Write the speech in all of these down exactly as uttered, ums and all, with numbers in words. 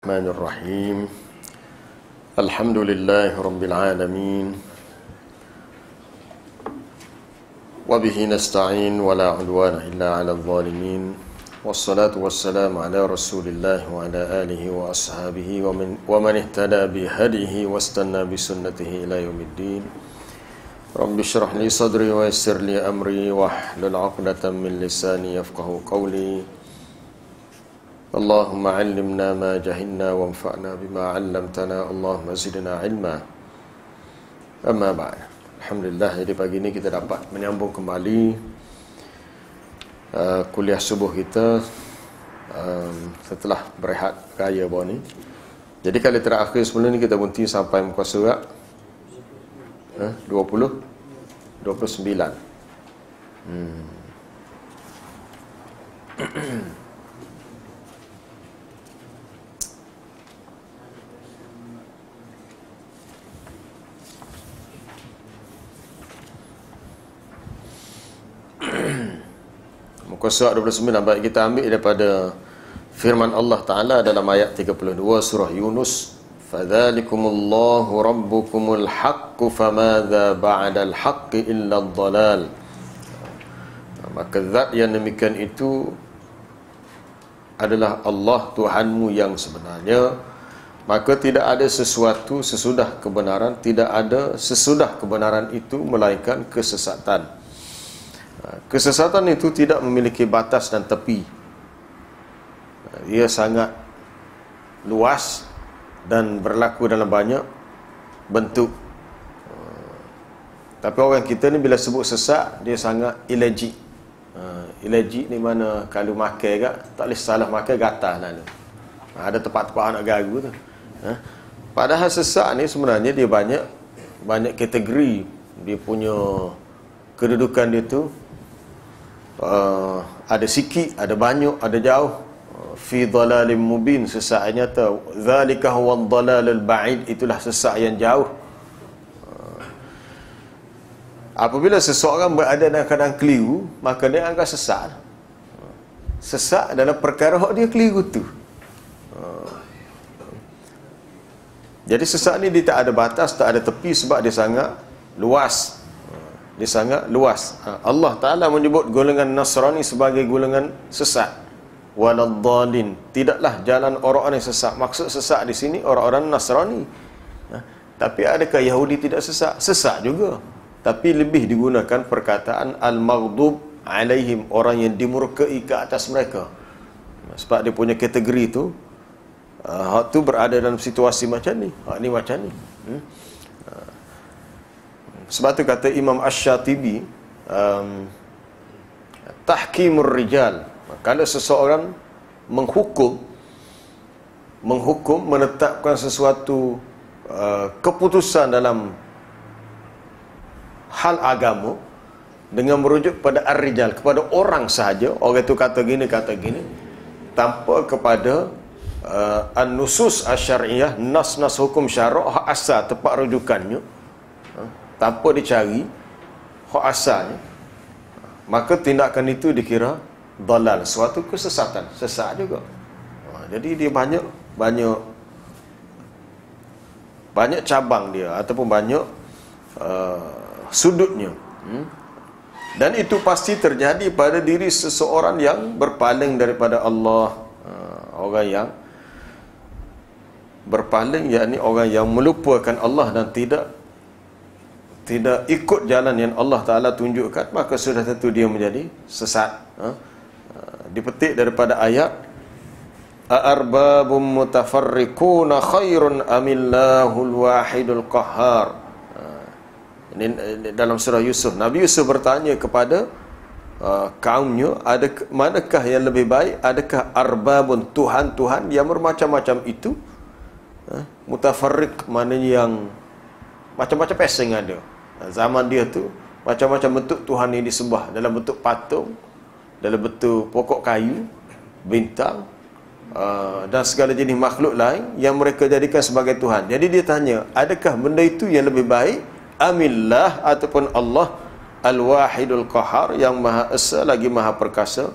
Bismillahirrahmanirrahim. Alhamdulillahi rabbil alamin. Wa bihi nasta'in wa la 'udwana illa 'alal zalimin. Wassalatu wassalamu ala Rasulillah wa ala alihi wa ashabihi wa man wa man ihtada bi hadihi wastanna bi sunnatihi ila yaumiddin. Rabbi shrah li sadri wa yassir li amri wahlul 'uqdatam min lisani yafqahu qawli. Allahumma 'allimna ma jahilna wanfa'na bima 'allamtana. Allahumma zidna 'ilma. Amma ba'd. Alhamdulillah, jadi pagi ini kita dapat menyambung kembali uh, kuliah subuh kita um, setelah berehat raya bawah ni. Jadi kali terakhir sebelum ni kita berhenti sampai muka surat uh, dua puluh dua puluh sembilan. Hmm. Muka surat dua puluh sembilan, baik kita ambil daripada firman Allah Ta'ala dalam ayat tiga puluh dua surah Yunus. Fadzalikumullahu rabbukumul haqqu famadza ba'dal haqqi illa ad-dhalal. Maka zat yang demikian itu adalah Allah Tuhanmu yang sebenarnya, maka tidak ada sesuatu sesudah kebenaran, tidak ada sesudah kebenaran itu melainkan kesesatan. Kesesatan itu tidak memiliki batas dan tepi. Ia sangat luas dan berlaku dalam banyak bentuk. Tapi orang kita ni bila sebut sesat, dia sangat illegit. Illegit ni mana kalau makan kat, tak boleh salah makan, gatal lalu. Ada tempat-tempat anak garu tu. Padahal sesat ni sebenarnya dia banyak banyak kategori. Dia punya kedudukan dia tu Uh, ada sikit, ada banyak, ada jauh. uh, Fi dhalalim mubin, sesat yang nyata. Zalika huwa dhalalul ba'id, itulah sesat yang jauh. uh, Apabila seseorang berada dalam keadaan keliru, maka dia akan sesat. uh, Sesat adalah perkara dia keliru tu. uh, Jadi sesat ni dia tak ada batas, tak ada tepi, sebab dia sangat luas. Dia sangat luas. Allah Ta'ala menyebut golongan Nasrani sebagai golongan sesat. Waladhdallin, tidaklah jalan orang-orang yang sesat. Maksud sesat di sini orang-orang Nasrani. Tapi adakah Yahudi tidak sesat? Sesat juga. Tapi lebih digunakan perkataan al-maghdub alaihim, orang yang dimurkai ke atas mereka. Sebab dia punya kategori tu, hak tu berada dalam situasi macam ni, hak ni macam ni. Hmm? Sebab tu kata Imam Asy-Syatibi, um, tahkimur rijal, kalau seseorang menghukum menghukum menetapkan sesuatu uh, keputusan dalam hal agama dengan merujuk pada ar-rijal, kepada orang sahaja, orang itu kata gini kata gini, tanpa kepada uh, an-nusus asy-syar'iyyah, nas-nas hukum syarak, hak asal tempat rujukannya, tanpa dicari hak asalnya, maka tindakan itu dikira dalal, suatu kesesatan, sesat juga. Jadi dia banyak banyak banyak cabang dia, ataupun banyak uh, sudutnya. hmm? Dan itu pasti terjadi pada diri seseorang yang berpaling daripada Allah. uh, Orang yang berpaling, yakni orang yang melupakan Allah dan tidak tidak ikut jalan yang Allah Ta'ala tunjukkan, maka sudah tentu dia menjadi sesat. ha? Dipetik daripada ayat a'arbabum mutafarriquna khairun amillahul wahidul qahhar. Ini dalam surah Yusuf. Nabi Yusuf bertanya kepada uh, kaumnya, ada manakah yang lebih baik? Adakah arbabun, tuhan-tuhan yang bermacam-macam itu? ha? Mutafarriq maknanya yang macam-macam pesing ada. Zaman dia tu macam-macam bentuk Tuhan yang disembah, dalam bentuk patung, dalam bentuk pokok kayu, bintang, uh, dan segala jenis makhluk lain yang mereka jadikan sebagai Tuhan. Jadi dia tanya, adakah benda itu yang lebih baik? Amillah, ataupun Allah al-wahidul qahar, yang maha esa lagi maha perkasa,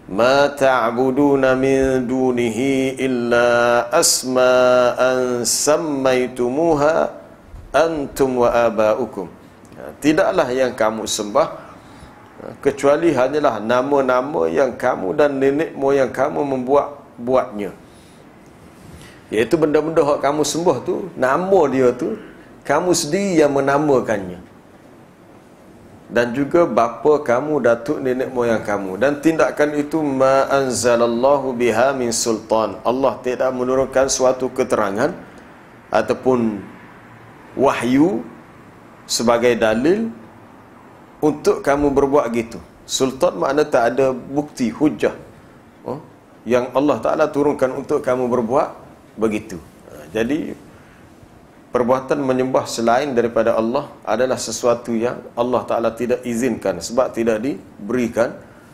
ma ta'buduna min dunihi illa asma'an sammaitumuha antum wa aba'ukum. Tidaklah yang kamu sembah kecuali hanyalah nama-nama yang kamu dan nenek moyang kamu membuat-buatnya. Iaitu benda-benda yang kamu sembah tu, nama dia tu kamu sendiri yang menamakannya. Dan juga bapa kamu, datuk nenek moyang kamu. Dan tindakan itu ma anzalallahu biha min sultan. Allah tidak menurunkan suatu keterangan ataupun wahyu sebagai dalil untuk kamu berbuat gitu. Sultan makna tak ada bukti, hujah oh, yang Allah Ta'ala turunkan untuk kamu berbuat begitu. Jadi perbuatan menyembah selain daripada Allah adalah sesuatu yang Allah Ta'ala tidak izinkan, sebab tidak diberikan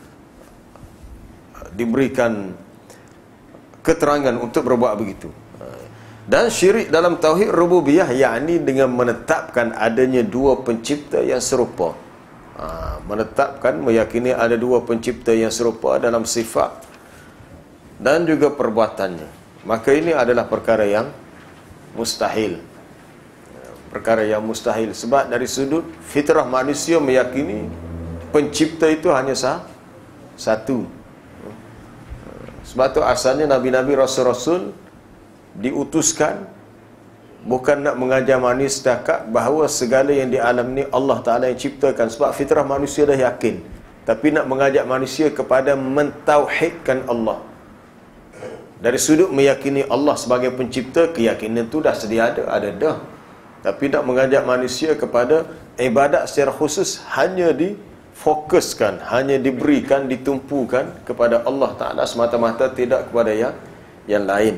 diberikan keterangan untuk berbuat begitu. Dan syirik dalam tauhid rububiyah, yakni dengan menetapkan adanya dua pencipta yang serupa. Ha, menetapkan, meyakini ada dua pencipta yang serupa dalam sifat dan juga perbuatannya. Maka ini adalah perkara yang mustahil. Perkara yang mustahil. Sebab dari sudut fitrah manusia meyakini pencipta itu hanya sah, satu. Sebab tu asalnya Nabi-Nabi, Rasul-Rasul diutuskan bukan nak mengajar manusia setakat bahawa segala yang di alam ni Allah Ta'ala yang ciptakan, sebab fitrah manusia dah yakin, tapi nak mengajak manusia kepada mentauhidkan Allah. Dari sudut meyakini Allah sebagai pencipta, keyakinan tu dah sedia ada, ada dah. Tapi nak mengajak manusia kepada ibadat secara khusus hanya difokuskan, hanya diberikan, ditumpukan kepada Allah Ta'ala semata-mata, tidak kepada yang yang lain.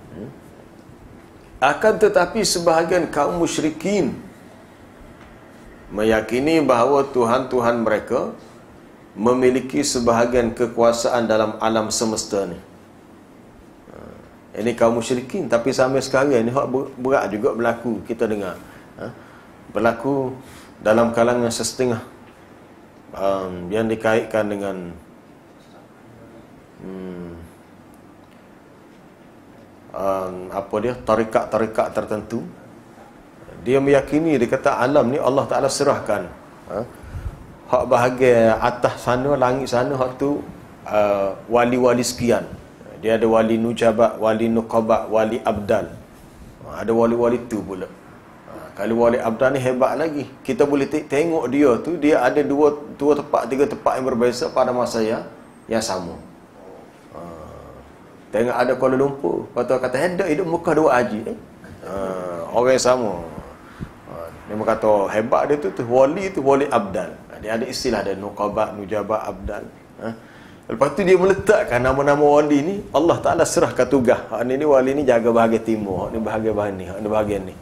Akan tetapi sebahagian kaum musyrikin meyakini bahawa Tuhan-Tuhan mereka memiliki sebahagian kekuasaan dalam alam semesta ni. Ini kaum musyrikin, tapi sampai sekarang ini hak berat juga berlaku, kita dengar. Ha? Berlaku dalam kalangan sesetengah um, yang dikaitkan dengan hmm, um, apa dia, tarikat-tarikat tertentu. Dia meyakini, dia kata alam ni Allah Ta'ala serahkan. Ha? Hak bahagian atas sana, langit sana, hak tu uh, wali-wali sekian. Dia ada wali nujabat, wali nuqabat, wali abdal. Ada wali-wali tu pula. Ha, kalau wali abdal ni hebat lagi. Kita boleh tengok dia tu, dia ada dua dua tempat, tiga tempat yang berbeza pada masa yang, yang sama. Ha, tengok ada Kuala Lumpur, lepas tu kata hendak hidup muka dua haji. Eh? Ha, orang yang sama. Ha, dia kata hebat dia tu, tu wali tu wali abdal. Ha, dia ada istilah dia, nuqabat, nujabat, abdal. Ha? Lepas tu dia meletakkan nama-nama wali ni, Allah Ta'ala serahkan tugas. Hak ni, ni wali ni jaga bahagian timur, hak ni bahagian bahagian ni, hak ni bahagian ni.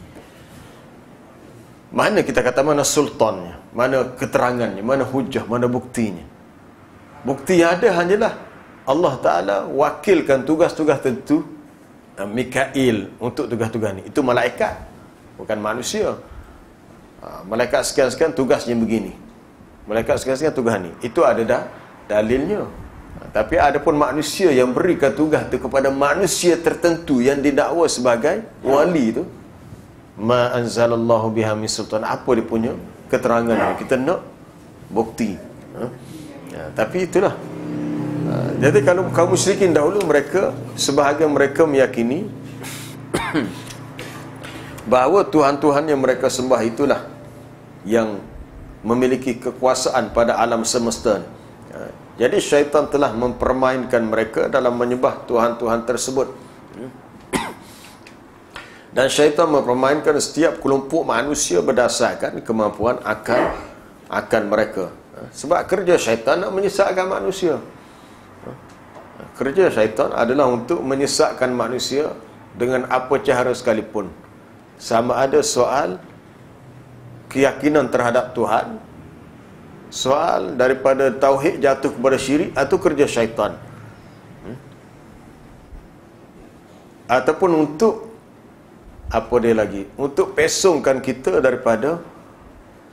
Mana kita kata mana sultannya, mana keterangannya, mana hujah, mana buktinya? Bukti yang ada hanyalah Allah Ta'ala wakilkan tugas-tugas tentu Mikail untuk tugas-tugas ni. Itu malaikat, bukan manusia. Malaikat sekian-sekian tugasnya begini, malaikat sekian-sekian tugas ni. Itu ada dah dalilnya. Tapi ada pun manusia yang berikan tugas tu kepada manusia tertentu yang didakwa sebagai wali tu. Ma anzalallahu biha min sultan. Apa dia punya keterangan ni? Kita nak bukti. Ha? Ya, tapi itulah. Ha, jadi kalau kaum musyrikin dahulu, mereka, sebahagian mereka meyakini bahawa Tuhan-Tuhan yang mereka sembah itulah yang memiliki kekuasaan pada alam semesta ni. Jadi syaitan telah mempermainkan mereka dalam menyembah Tuhan-Tuhan tersebut. Dan syaitan mempermainkan setiap kelompok manusia berdasarkan kemampuan akal akal mereka. Sebab kerja syaitan nak menyesatkan manusia. Kerja syaitan adalah untuk menyesatkan manusia dengan apa cara sekalipun. Sama ada soal keyakinan terhadap Tuhan, soal daripada tauhid jatuh kepada syirik, atau kerja syaitan. Hmm? Ataupun untuk apa dia lagi? Untuk pesongkan kita daripada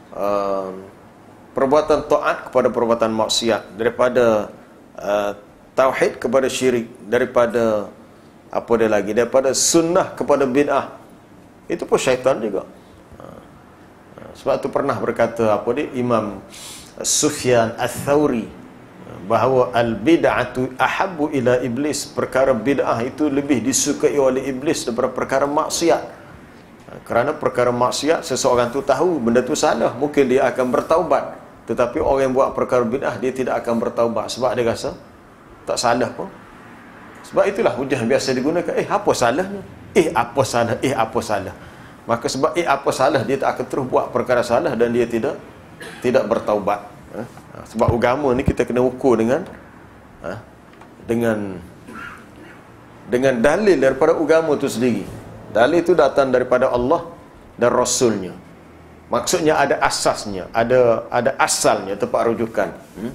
uh, perbuatan taat kepada perbuatan maksiat, daripada uh, tauhid kepada syirik, daripada apa dia lagi, daripada sunnah kepada bid'ah, itu pun syaitan juga. Sebab tu pernah berkata apa dia Imam Sufyan Ats-Tsauri, bahawa al-bid'atu ahabbu ila iblis, perkara bid'ah itu lebih disukai oleh iblis daripada perkara maksiat. Kerana perkara maksiat, seseorang tu tahu benda tu salah, mungkin dia akan bertaubat. Tetapi orang yang buat perkara bid'ah, dia tidak akan bertaubat sebab dia rasa tak salah pun. Sebab itulah hujah biasa digunakan, eh apa salahnya, eh apa salah, eh apa salah. Maka sebab eh apa salah, dia tak akan terus buat perkara salah dan dia tidak tidak bertaubat. Ha? Sebab agama ni kita kena ukur dengan ha? dengan dengan dalil daripada agama tu sendiri. Dalil itu datang daripada Allah dan Rasulnya. Maksudnya ada asasnya, ada ada asalnya, tempat rujukan. Hmm?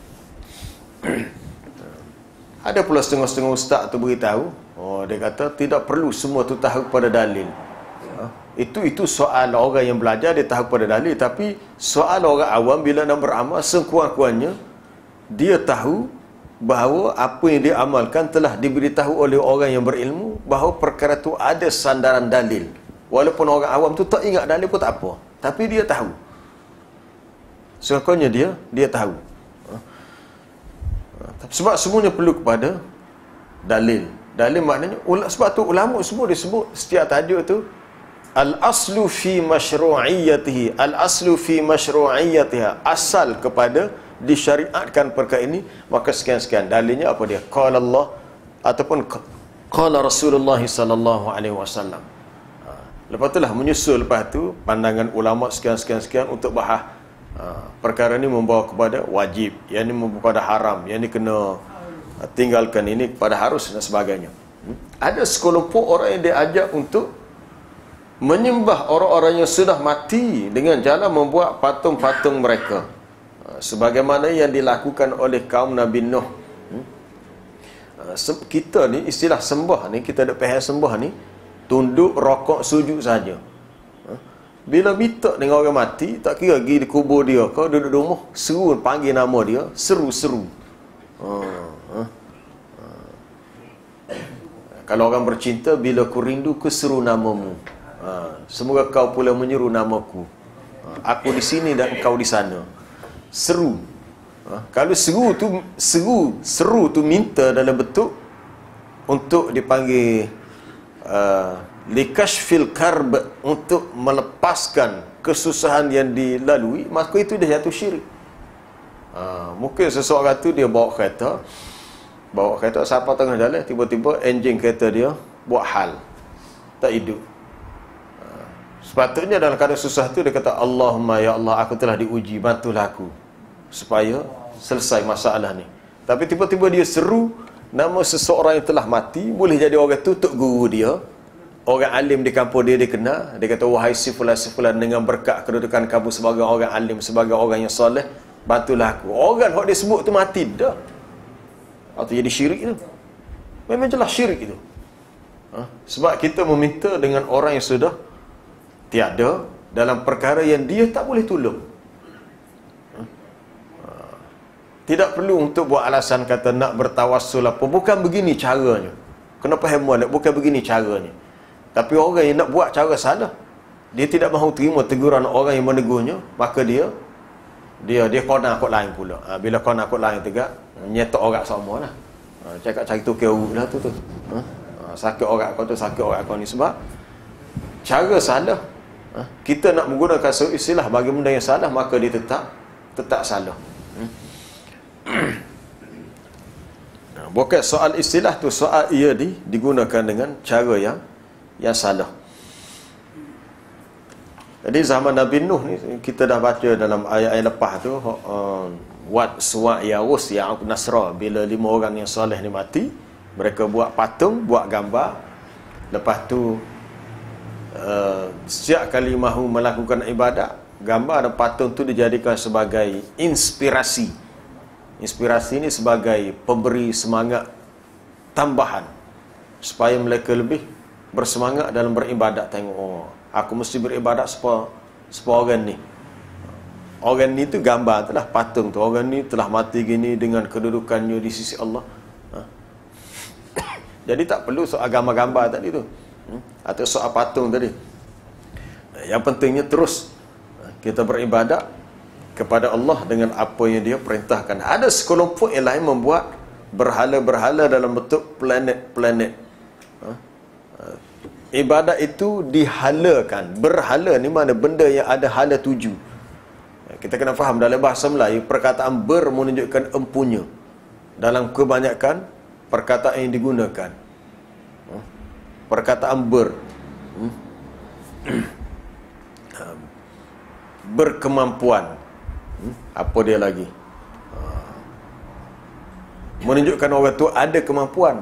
Ada pula setengah-setengah ustaz tu beritahu, oh dia kata tidak perlu semua tu tahu pada dalil. Ha? Itu itu soal orang yang belajar, dia tahu pada dalil, tapi soal orang awam bila nak beramal, sekurang-kurangnya dia tahu bahawa apa yang dia amalkan telah diberitahu oleh orang yang berilmu, bahawa perkara tu ada sandaran dalil. Walaupun orang awam tu tak ingat dalil pun tak apa, tapi dia tahu. Sekurang-kurangnya dia dia tahu. Sebab semuanya perlu kepada dalil. Dalil maknanya, sebab tu ulama semua disebut setiap tajuk tu al-aslu fi masyru'iyyatihi, al-aslu fi masyru'iyyatiha, asal kepada disyariatkan perkara ini, maka sekian-sekian. Dalilnya apa dia? Qala Allah ataupun qala Rasulullah sallallahu alaihi wasallam. Lepas itulah menyusul lepas tu pandangan ulama sekian-sekian-sekian untuk bahas ha, perkara ni membawa kepada wajib, yang ni membawa kepada haram, yang ni kena tinggalkan, ini kepada harus dan sebagainya. Hmm? Ada sekelompok orang yang diajak untuk menyembah orang-orang yang sudah mati dengan cara membuat patung-patung mereka, ha, sebagaimana yang dilakukan oleh kaum Nabi Nuh. Hmm? Ha, kita ni istilah sembah ni, kita ada faham sembah ni tunduk, rokok, sujud saja. Bila minta dengan orang mati, tak kira pergi di kubur dia, kau duduk di rumah, seru panggil nama dia, seru-seru. Ha, ha, ha. Kalau orang bercinta, bila ku rindu, ku seru namamu. Ha, semoga kau pula menyeru namaku. Ha, aku di sini dan kau di sana. Seru. Ha, kalau seru tu, seru, seru tu minta dalam bentuk untuk dipanggil uh, likashfil karb, untuk melepaskan kesusahan yang dilalui, maka itu dia jatuh syirik. Ha, mungkin seseorang tu dia bawa kereta, bawa kereta sampai tengah jalan, tiba-tiba enjin kereta dia buat hal, tak hidup. Ha, sepatutnya dalam keadaan susah tu dia kata, Allahumma ya Allah, aku telah diuji, bantulah aku supaya selesai masalah ni. Tapi tiba-tiba dia seru nama seseorang yang telah mati, boleh jadi orang tu tok guru dia, orang alim di kampung dia, dia kenal. Dia kata, wahai si fulan, si fulan, dengan berkat kedudukan kamu sebagai orang alim, sebagai orang yang soleh, bantulah aku. Orang yang dia sebut tu mati dah, atau jadi syirik tu. Memang jelas syirik itu. Ha? Sebab kita meminta dengan orang yang sudah tiada dalam perkara yang dia tak boleh tolong. Ha? Ha. Tidak perlu untuk buat alasan kata nak bertawassul apa, bukan begini caranya. Kena faham molek, bukan begini caranya. Tapi orang yang nak buat cara salah, dia tidak mahu terima teguran orang yang menegurnya, maka dia dia dia kona kot lain pula. Ha, bila kona kot lain tegak, nyetok orang sama lah. Ha, cakap cari tukar urut lah tu tu. Ha? Ha, sakit orang kau tu, sakit orang kau ni, sebab cara salah. Ha? Kita nak menggunakan istilah bagi benda yang salah, maka dia tetap tetap salah. Hmm? Nah, bukan soal istilah tu, soal ia di, digunakan dengan cara yang yang salah. Jadi zaman Nabi Nuh ni, kita dah baca dalam ayat-ayat lepas tu, uh, wat suwa yarus ya nasra, bila lima orang yang soleh ni mati, mereka buat patung, buat gambar. Lepas tu uh, setiap kali mahu melakukan ibadat, gambar dan patung tu dijadikan sebagai inspirasi. Inspirasi ni sebagai pemberi semangat tambahan supaya mereka lebih bersemangat dalam beribadat. Tengok, oh, aku mesti beribadat supaya supaya orang ni, orang ni tu gambar telah patung tu, orang ni telah mati gini dengan kedudukannya di sisi Allah, Jadi tak perlu soal gambar-gambar tadi tu, hmm? atau soal patung tadi. Yang pentingnya terus kita beribadat kepada Allah dengan apa yang Dia perintahkan. Ada sekelompok yang lain membuat berhala-berhala dalam bentuk planet-planet. Ibadat itu dihalakan. Berhala ni mana benda yang ada hala tuju. Kita kena faham dalam bahasa Melayu, perkataan ber menunjukkan empunya. Dalam kebanyakan perkataan yang digunakan, perkataan ber, berkemampuan, apa dia lagi, menunjukkan orang tu ada kemampuan.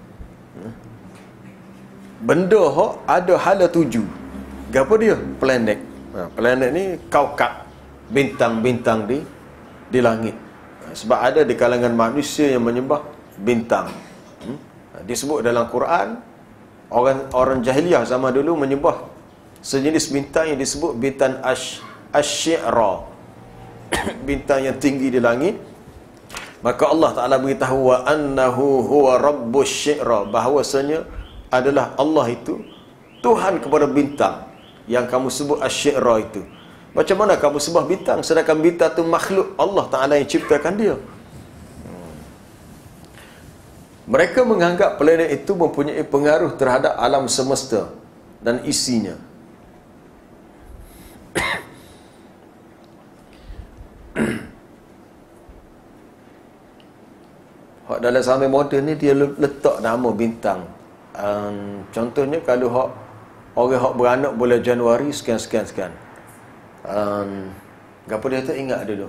Benda hok ada hala tuju. Apa dia? Planet. Ha, planet ni kaukab, bintang-bintang di di langit. Sebab ada di kalangan manusia yang menyembah bintang. Hmm? Disebut dalam Quran, orang orang jahiliah zaman dulu menyembah sejenis bintang yang disebut bintang ash asy-syi'ra. Bintang yang tinggi di langit. Maka Allah Taala beritahu wa annahu huwa rabbus syi'ra, bahawasanya adalah Allah itu Tuhan kepada bintang yang kamu sebut asy-syi'ra itu. Macam mana kamu sembah bintang sedangkan bintang itu makhluk Allah Ta'ala yang ciptakan dia? Hmm. Mereka menganggap planet itu mempunyai pengaruh terhadap alam semesta dan isinya. Hak dalam sampai moden ni dia letak nama bintang. Um, contohnya kalau hak orang hak beranak bulan Januari sekian-sekian sekian. Um, apa dia tu ingat dulu?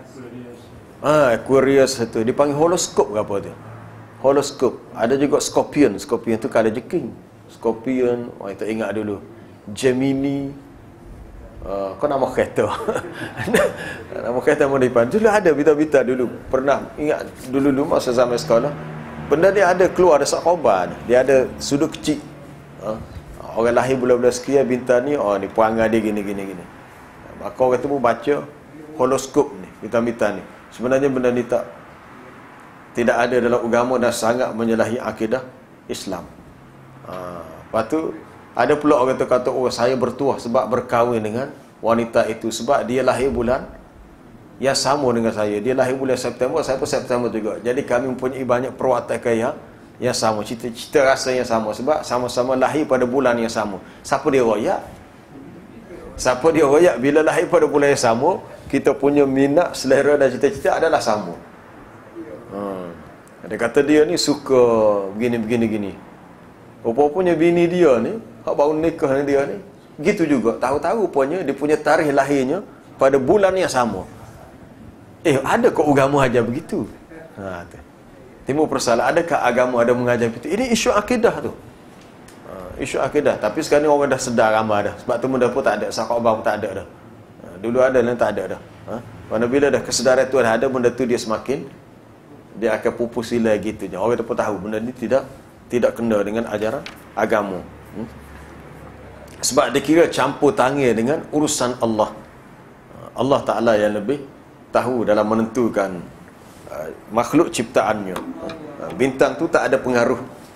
Ah, Aquarius itu dipanggil horoskop ke apa tu? Horoskop. Ada juga Scorpion. Scorpion tu kalau jeking. Scorpion, orang tak ingat dulu. Gemini. Uh, kau nama kereta. Nama kereta mau depan. Dulu ada bita-bita dulu. Pernah ingat dulu-dulu masa zaman sekolah. Benda dia ada keluar ada sakobar. Dia ada sudut kecil. Uh, orang lahir bulan-bulan sekian bintang ni, oh ni perangai dia gini gini gini. Maka orang tu pun baca horoskop ni, bintang-bintang ni. Sebenarnya benda ni tak tidak ada dalam agama dan sangat menyalahi akidah Islam. Ha, lepas tu ada pula orang tu kata, oh saya bertuah sebab berkahwin dengan wanita itu sebab dia lahir bulan yang sama dengan saya. Dia lahir bulan September, saya pun September juga. Jadi kami mempunyai banyak perwatakan yang yang sama, cita-cita rasa yang sama sebab sama-sama lahir pada bulan yang sama. Siapa dia royak? Siapa dia royak bila lahir pada bulan yang sama, kita punya minat, selera dan cita-cita adalah sama. Hmm. Dia kata dia ni suka begini-begini-gini. Rupa-rupanya bini dia ni, hak baru nikah dengan dia ni, gitu juga. Tahu-tahu rupanya dia punya tarikh lahirnya pada bulan yang sama. Eh, ada kok agama ajar begitu? Ha, tu. Timbul persoalan, adakah agama ada mengajar begitu? Ini isu akidah tu. Ha, isu akidah. Tapi sekarang ni orang dah sedar ramai dah. Sebab tu benda pun tak ada. Sahabat pun tak ada dah. Ha, dulu ada dan tak ada dah. Ha? Mana bila dah kesedaran tu dah ada, benda tu dia semakin dia akan pupus sila gitu je. Orang pun tahu benda ni tidak tidak kena dengan ajaran agama. Hmm? Sebab dia kira campur tangan dengan urusan Allah. Allah Ta'ala yang lebih tahu dalam menentukan uh, makhluk ciptaannya. Uh, bintang tu tak ada pengaruh.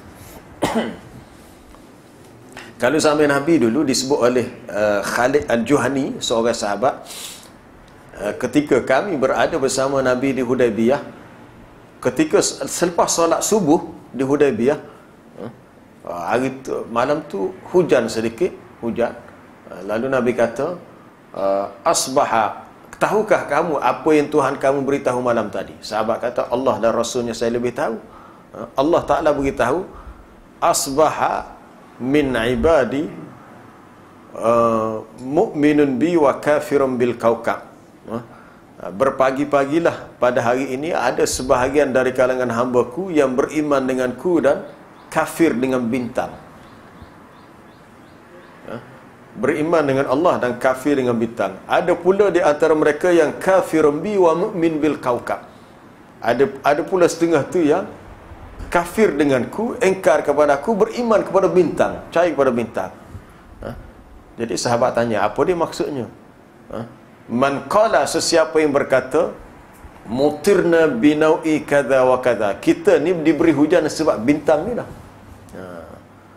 Kalau sampai Nabi dulu disebut oleh uh, Khalid Al-Juhani, seorang sahabat, uh, ketika kami berada bersama Nabi di Hudaybiyah, ketika selepas solat subuh di Hudaybiyah, uh, hari tu, malam tu hujan sedikit, hujan. Uh, lalu Nabi kata, uh, asbaha, tahukah kamu apa yang Tuhan kamu beritahu malam tadi? Sahabat kata, Allah dan Rasulnya saya lebih tahu. Uh, Allah Ta'ala beritahu, asbaha min ibadi uh, mu'minun bi wa kafirun bil kaukab. Uh, berpagi-pagilah pada hari ini ada sebahagian dari kalangan hamba-Ku yang beriman denganku dan kafir dengan bintang. Uh, beriman dengan Allah dan kafir dengan bintang. Ada pula di antara mereka yang kafirun bi wa mu'min bil kaukab. Ada ada pula setengah tu yang kafir denganku, engkar kepada aku, beriman kepada bintang, percaya kepada bintang. Ha? Jadi sahabat tanya, apa dia maksudnya? Ha? Man qala, sesiapa yang berkata, mutirna binau'i kadha wa kadha, kita ni diberi hujan sebab bintang ni lah.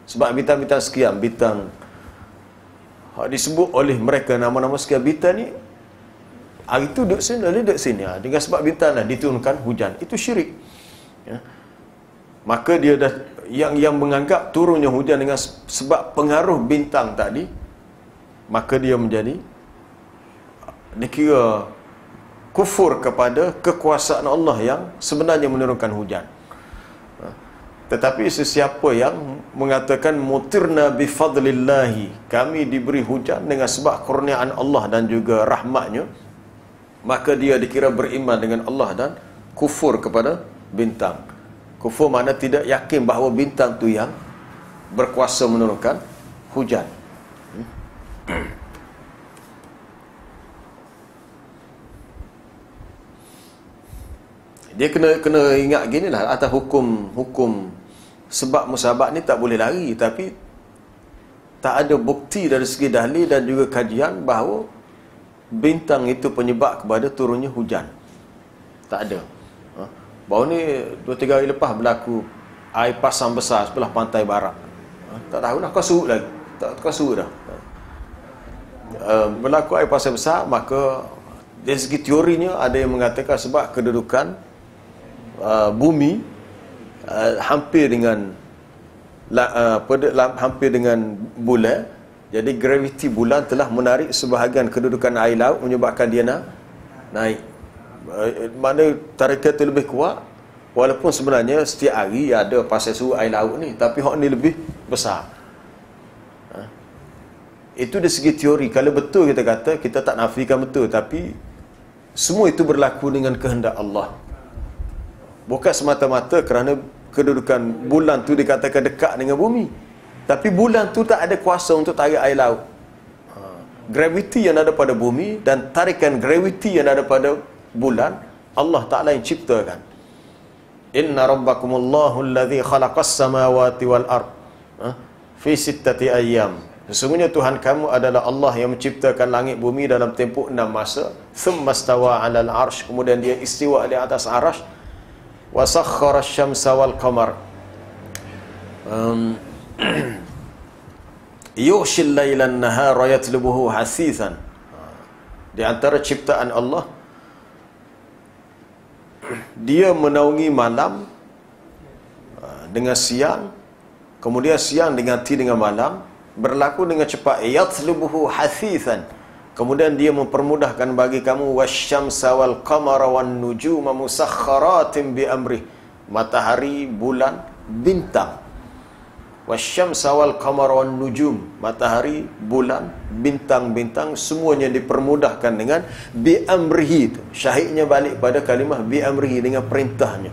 Sebab bintang-bintang sekian, bintang disebut oleh mereka nama-nama sekian bintang ni, hari tu duduk sini, lalu duduk sini. Ha, dengan sebab bintang lah diturunkan hujan. Itu syirik. Ya. Maka dia dah, yang yang menganggap turunnya hujan dengan sebab pengaruh bintang tadi, maka dia menjadi, dikira kufur kepada kekuasaan Allah yang sebenarnya menurunkan hujan. Tetapi sesiapa yang mengatakan mutirna bifadlillahi, kami diberi hujan dengan sebab kurniaan Allah dan juga rahmatnya, maka dia dikira beriman dengan Allah dan kufur kepada bintang. Kufur makna tidak yakin bahawa bintang tu yang berkuasa menurunkan hujan. Dia kena kena ingat gini lah, atas hukum hukum sebab musabab ni tak boleh lari, tapi tak ada bukti dari segi dalil dan juga kajian bahawa bintang itu penyebab kepada turunnya hujan. Tak ada. Ha? Baru ni dua tiga hari lepas berlaku air pasang besar sebelah pantai barat. Ha? Tak tahu dah, kau surut lagi. Tak kau surut dah. Ha? Uh, berlaku air pasang besar, maka dari segi teorinya ada yang mengatakan sebab kedudukan uh, bumi uh, hampir dengan uh, pada, hampir dengan bulan. Jadi graviti bulan telah menarik sebahagian kedudukan air laut, menyebabkan dia nak naik. Mana tarikan itu lebih kuat, walaupun sebenarnya setiap hari ada pasal surut air laut ni, tapi hak ni lebih besar. Ha? Itu dari segi teori. Kalau betul kita kata, kita tak nafikan betul, tapi semua itu berlaku dengan kehendak Allah. Bukan semata-mata kerana kedudukan bulan tu dikatakan dekat dengan bumi, tapi bulan tu tak ada kuasa untuk tarik air laut. Ha. Graviti yang ada pada bumi dan tarikan graviti yang ada pada bulan, Allah Ta'ala yang ciptakan. Inna rabbakumullahu alladhi khalaqas samawati wal ard ha? fi sittati ayyam. Sesungguhnya Tuhan kamu adalah Allah yang menciptakan langit bumi dalam tempoh enam masa. Thumma stawa 'alal arsh, kemudian dia istiwa di atas arasy. Wa sakhkhara asy-syamsa wal qamar. Um, yughshil lailan nahara yatlubuhu hasithan. Di antara ciptaan Allah, dia menaungi malam dengan siang, kemudian siang diganti dengan malam, berlaku dengan cepat. Yatlubuhu hasithan, kemudian dia mempermudahkan bagi kamu. Wasyamsa wal qamara wan nujuma musakhkharatin bi amrih, matahari, bulan, bintang. Wasyamsa wal qamara wan nujum, matahari, bulan, bintang-bintang, semuanya dipermudahkan dengan bi amrihi. Syahidnya balik pada kalimah bi amrihi, dengan perintahnya.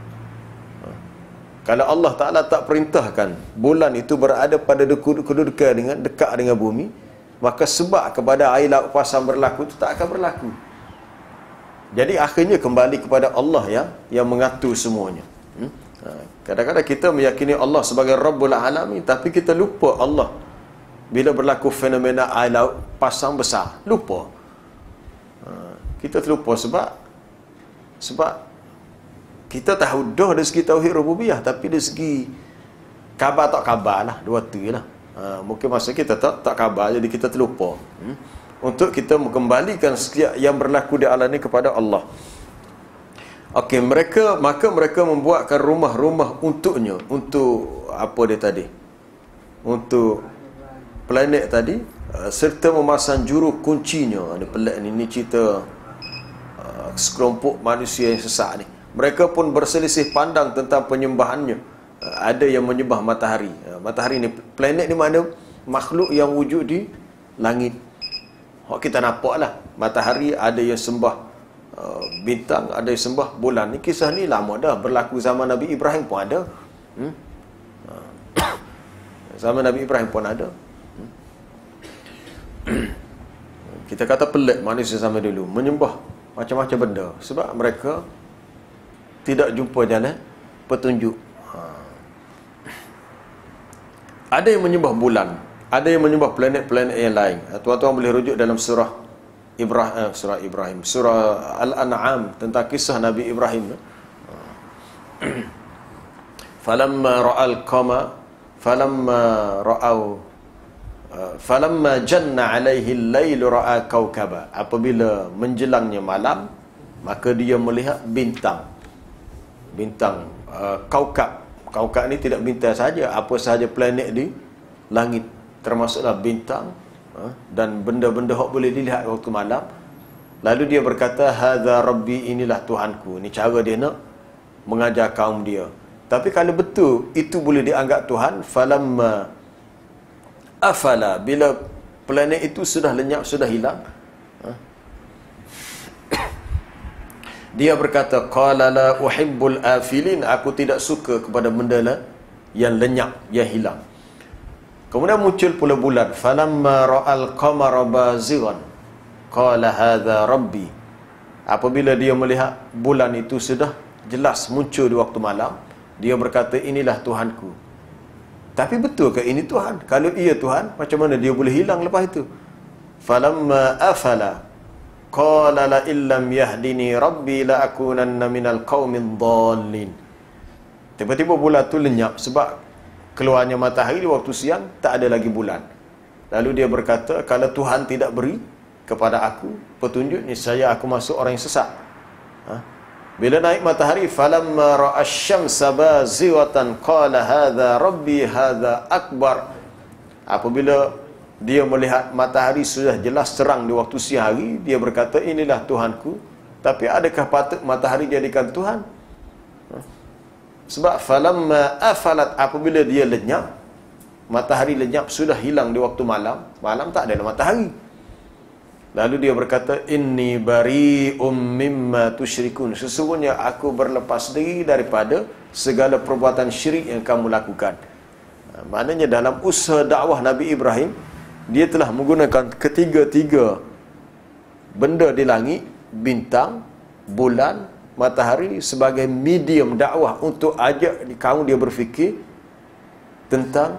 Kalau Allah Ta'ala tak perintahkan bulan itu berada pada kedudukan dengan dekat dengan bumi, maka sebab kepada air laut pasang berlaku itu tak akan berlaku. Jadi akhirnya kembali kepada Allah yang yang mengatur semuanya. Hmm? Kadang-kadang kita meyakini Allah sebagai Rabbul Alamin, tapi kita lupa Allah bila berlaku fenomena air laut pasang besar. Lupa. Kita terlupa sebab sebab kita tahu dah dari segi tauhid rububiyah, tapi dari segi khabar tak khabar lah, dua tu lah. Ha, mungkin masa kita tak tak khabar, jadi kita terlupa. Hmm? Untuk kita mengembalikan setiap yang berlaku di alam ini kepada Allah. Okey, mereka maka mereka membuatkan rumah-rumah untuknya, untuk apa dia tadi? Untuk planet tadi, uh, serta memasang juru kuncinya. Ada pelik ni, ni cerita uh, sekelompok manusia yang sesat ni. Mereka pun berselisih pandang tentang penyembahannya. Uh, ada yang menyembah matahari. Uh, matahari ni, planet ni mana makhluk yang wujud di langit. Hak kita nampak lah, matahari ada yang sembah uh, bintang, ada yang sembah bulan. Ni kisah ni lama dah, berlaku zaman Nabi Ibrahim pun ada. Hmm? Uh, zaman Nabi Ibrahim pun ada. Hmm? Kita kata pelik manusia zaman dulu menyembah macam-macam benda, sebab mereka tidak jumpa jalan petunjuk. Ha. Ada yang menyembah bulan, ada yang menyembah planet-planet yang lain. Tuan-tuan boleh rujuk dalam surah Ibrahim, eh, surah Ibrahim, surah Al-An'am, tentang kisah Nabi Ibrahim. Falamma ra'al qamar falamma ra'au uh, falamma janna alaihi al-lail ra'a kaukaba. Apabila menjelangnya malam, maka dia melihat bintang. Bintang uh, kaukab. Kaukab ni tidak bintang saja, apa sahaja planet di langit, termasuklah bintang uh, dan benda-benda yang boleh dilihat waktu malam. Lalu dia berkata, hadza rabbi, inilah Tuhanku. Ini cara dia nak mengajar kaum dia. Tapi kalau betul itu boleh dianggap Tuhan, falamma afala, bila planet itu sudah lenyap, sudah hilang, ha? Dia berkata, qala la uhibbul afilin, aku tidak suka kepada benda lah yang lenyap, yang hilang. Kemudian muncul pula bulan, falamma ra'al qamara bazighan qala hadza rabbi. Apabila dia melihat bulan itu sudah jelas muncul di waktu malam, dia berkata, inilah Tuhanku. Tapi betul ke ini Tuhan? Kalau ia Tuhan, macam mana dia boleh hilang lepas itu? Falamma afala qala la illam yahdini rabbi la akunanna minal qaumin dhallin. Tiba-tiba bulan tu lenyap sebab keluarnya matahari di waktu siang, tak ada lagi bulan. Lalu dia berkata, kalau Tuhan tidak beri kepada aku petunjuk, niscaya aku masuk orang yang sesat. Ha? Bila naik matahari, falamma ra'asy-syamsa bazighatan qala hadza rabbi hadza akbar. Apabila dia melihat matahari sudah jelas terang di waktu siang hari, dia berkata, inilah Tuhanku. Tapi adakah patut matahari jadikan Tuhan? Ha? Sebab falamma afalat, apabila dia lenyap, matahari lenyap, sudah hilang di waktu malam, malam tak ada matahari. Lalu dia berkata, inni bari'um mimma tusyrikun, sesungguhnya aku berlepas diri daripada segala perbuatan syirik yang kamu lakukan. Maknanya dalam usaha dakwah Nabi Ibrahim, dia telah menggunakan ketiga-tiga benda di langit, bintang, bulan, matahari, sebagai medium dakwah untuk ajak kaum dia berfikir tentang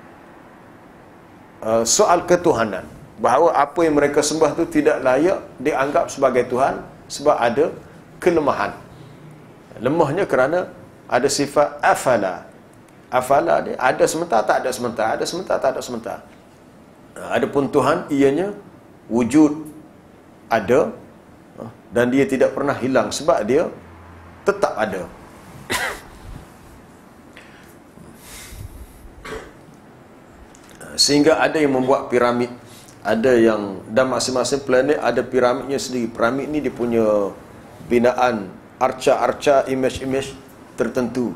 uh, soal ketuhanan. Bahawa apa yang mereka sembah itu tidak layak dianggap sebagai Tuhan sebab ada kelemahan. Lemahnya kerana ada sifat afala. Afala ni ada sementara, tak ada sementara, ada sementara, tak ada sementara. Adapun Tuhan, ianya wujud, ada, dan dia tidak pernah hilang sebab dia tetap ada. Sehingga ada yang membuat piramid, ada yang, dan masing-masing planet ada piramidnya sendiri. Piramid ni dia punya binaan arca-arca, image-image tertentu.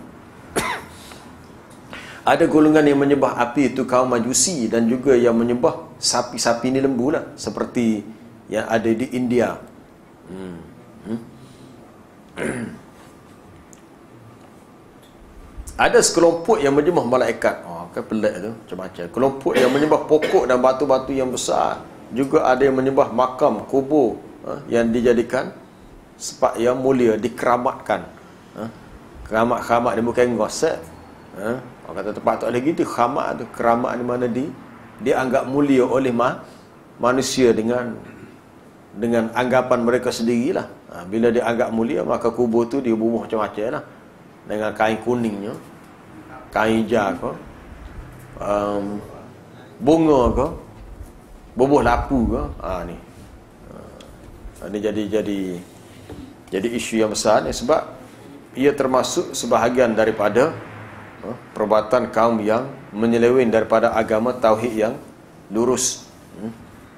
Ada golongan yang menyembah api, itu kaum Majusi, dan juga yang menyembah sapi-sapi ni lembu lah, seperti yang ada di India. Hmm. Hmm. Ada sekelompok yang menyembah malaikat. Oh, kan pelik tu, macam-macam. Kelompok yang menyembah pokok dan batu-batu yang besar. Juga ada yang menyembah makam, kubur, ha, yang dijadikan sebab yang mulia, dikeramatkan. Ha? Keramat-keramat dia bukan gosek. Ha? Orang kata tempat tak boleh gitu. Keramat tu, keramat di mana di dianggap mulia oleh ma, manusia dengan dengan anggapan mereka sendirilah. Ha, bila dia anggap mulia, maka kubur tu dia bubuh macam-macam lah. Dengan kain kuningnya, kain hijau ke, um, bunga ke, bubuh lapu ke, ha, ni. Ha, ini jadi jadi jadi isu yang besar ni sebab ia termasuk sebahagian daripada uh, perbuatan kaum yang menyeleweng daripada agama tauhid yang lurus. Hmm.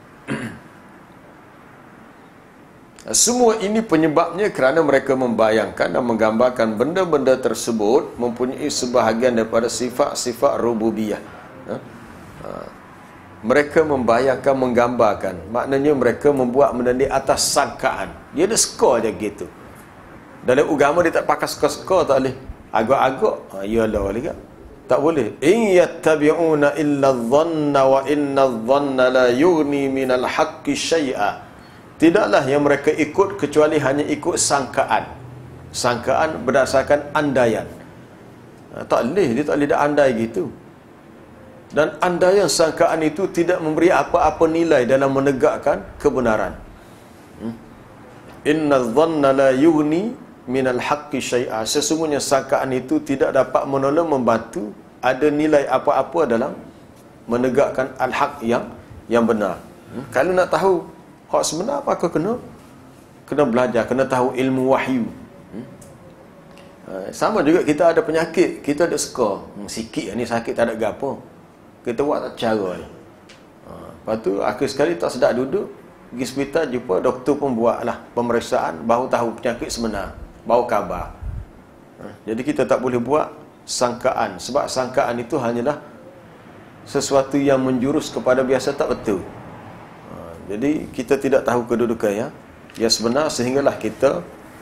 Semua ini penyebabnya kerana mereka membayangkan dan menggambarkan benda-benda tersebut mempunyai sebahagian daripada sifat-sifat rububiyah. Ha? Ha. Mereka membayangkan, menggambarkan. Maknanya mereka membuat benda ni atas sangkaan. Dia ada skor je gitu. Dalam agama dia tak pakai skor-skor, tak boleh. Agak-agak, ha, ya Allah juga. Tak boleh. In yattabi'una illa dhanna wa inna dhanna la yughni minal haqqi syai'a. Tidaklah yang mereka ikut kecuali hanya ikut sangkaan. Sangkaan berdasarkan andaian. Ha, tak boleh, dia tak boleh dah andai gitu. Dan andaian sangkaan itu tidak memberi apa-apa nilai dalam menegakkan kebenaran. Hmm? Inna dhanna la yughni minal haqqi syai'a. Sesungguhnya sangkaan itu tidak dapat menolong, membantu ada nilai apa-apa dalam menegakkan al-haq yang yang benar. Hmm? Kalau nak tahu hak sebenar, maka kena kena belajar, kena tahu ilmu wahyu. Hmm? Uh, sama juga kita ada penyakit, kita ada suka hmm, sikit ni sakit tak ada gapo, kita buat tak cara ni. Uh, lepas tu akhir sekali tak sedap duduk, pergi hospital jumpa doktor pun buatlah pemeriksaan, baru tahu penyakit sebenar, baru khabar. Uh, jadi kita tak boleh buat sangkaan, sebab sangkaan itu hanyalah sesuatu yang menjurus kepada biasa tak betul. Uh, jadi kita tidak tahu kedudukan ya, yang sebenar, sehinggalah kita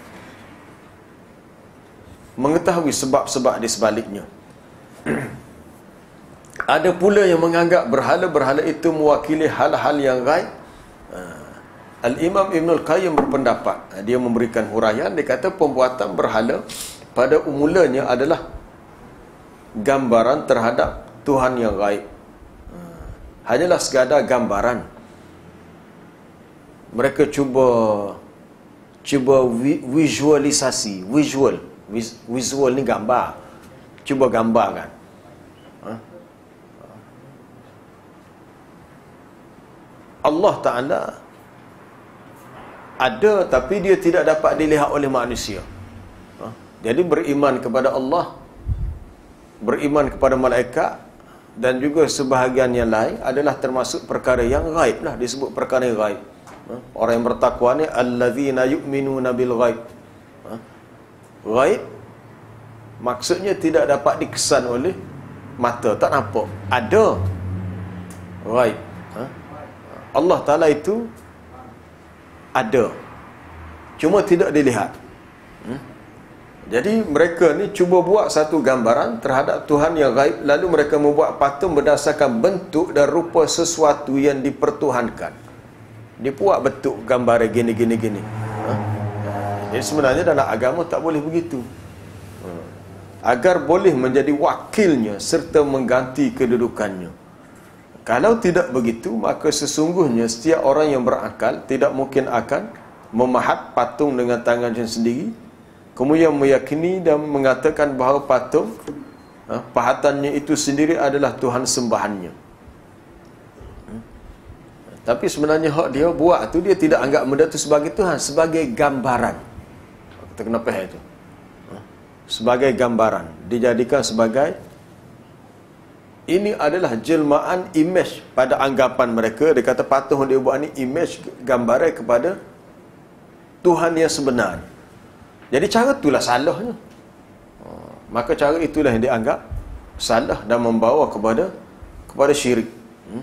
mengetahui sebab-sebab di sebaliknya. Ada pula yang menganggap berhala-berhala itu mewakili hal-hal yang gaib. Al-Imam Ibnul Qayyim berpendapat, dia memberikan huraian, dia kata pembuatan berhala pada mulanya adalah gambaran terhadap Tuhan yang gaib. Hanyalah sekadar gambaran. Mereka cuba cuba visualisasi, visual visual ni gambar, cuba gambarkan. Ha? Allah Ta'ala ada, tapi dia tidak dapat dilihat oleh manusia. Ha? Jadi beriman kepada Allah, beriman kepada malaikat, dan juga sebahagian yang lain adalah termasuk perkara yang gaib lah, disebut perkara yang gaib. Ha? Orang yang bertakwa ni allazina yu'minuna bil ghaib. Ha? Gaib maksudnya tidak dapat dikesan oleh mata, tak nampak, ada gaib. Ha? Allah Ta'ala itu ada, cuma tidak dilihat. Hmm? Jadi mereka ni cuba buat satu gambaran terhadap Tuhan yang gaib, lalu mereka membuat patung berdasarkan bentuk dan rupa sesuatu yang dipertuhankan. Dia buat bentuk gambar gini gini gini. Ha? Jadi sebenarnya dalam agama tak boleh begitu. Ha? Agar boleh menjadi wakilnya serta mengganti kedudukannya. Kalau tidak begitu, maka sesungguhnya setiap orang yang berakal tidak mungkin akan memahat patung dengan tangannya sendiri, kemudian meyakini dan mengatakan bahawa patung ha, pahatannya itu sendiri adalah Tuhan sembahannya. Hmm. Tapi sebenarnya hak dia buat tu, dia tidak anggap benda itu sebagai Tuhan, sebagai gambaran. Kita kena faham itu. Ha. Sebagai gambaran, dijadikan sebagai, ini adalah jelmaan image pada anggapan mereka. Dia kata patung dia buat ni image, gambaran kepada Tuhan yang sebenar. Jadi cara itulah salahnya. Maka cara itulah yang dianggap salah dan membawa kepada kepada syirik. Hmm?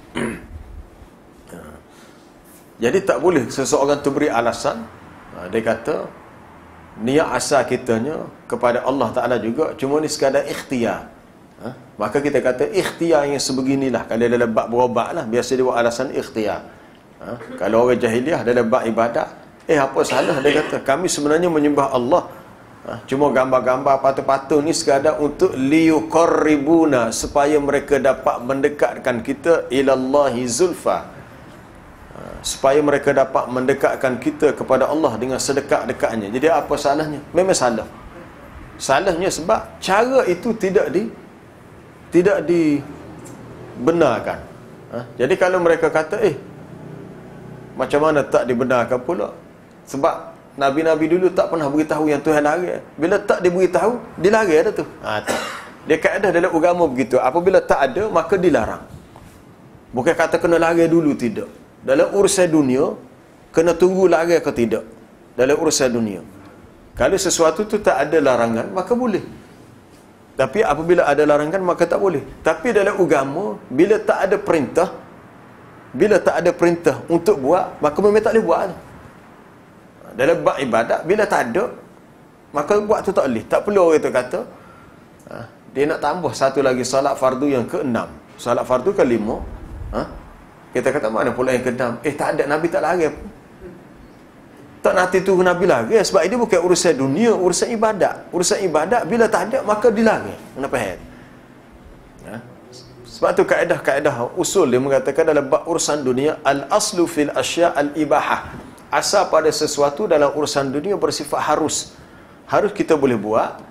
Jadi tak boleh seseorang tu beri alasan. Dia kata niat asal kitanya kepada Allah Ta'ala juga, cuma ni sekadar ikhtiar. Ha? Maka kita kata ikhtiar yang sebeginilah. Kalau dia lebat berobat lah, biasa dia buat alasan ikhtiar. Ha? Kalau orang jahiliah dia lebat ibadat, eh apa salah, dia kata kami sebenarnya menyembah Allah, ha? Cuma gambar-gambar patung-patung ni sekadar untuk liyuqarribuna, supaya mereka dapat mendekatkan kita ilallahi zulfa, ha? Supaya mereka dapat mendekatkan kita kepada Allah dengan sedekat-dekatnya. Jadi apa salahnya? Memang salah. Salahnya sebab cara itu tidak di tidak dibenarkan. Ha? Jadi kalau mereka kata eh macam mana tak dibenarkan pula? Sebab Nabi-Nabi dulu tak pernah beritahu yang Tuhan larang. Bila tak diberitahu, dilarang dah tu. Ha, tak. Dia kaedah dalam agama begitu. Apabila tak ada, maka dilarang. Bukan kata kena larang dulu, tidak. Dalam urusan dunia, kena tunggu larang ke tidak. Dalam urusan dunia. Kalau sesuatu tu tak ada larangan, maka boleh. Tapi apabila ada larangan, maka tak boleh. Tapi dalam agama, bila tak ada perintah, bila tak ada perintah untuk buat, maka memang tak boleh buat. Dalam bab ibadat, bila tak ada, maka buat tu tak boleh. Tak perlu orang tu kata ha, dia nak tambah satu lagi salat fardu yang keenam. Salat fardu ke lima, ha? Kita kata mana pula yang keenam? Eh tak ada, Nabi tak larang. Tak nanti tu Nabi larang. Sebab ini bukan urusan dunia, urusan ibadat. Urusan ibadat bila tak ada, maka dilarang. Kenapa faham? Ha? Sebab tu kaedah-kaedah usul dia mengatakan dalam bab urusan dunia, al-aslu fil asya' al-ibahah. Asal pada sesuatu dalam urusan dunia bersifat harus. Harus kita boleh buat,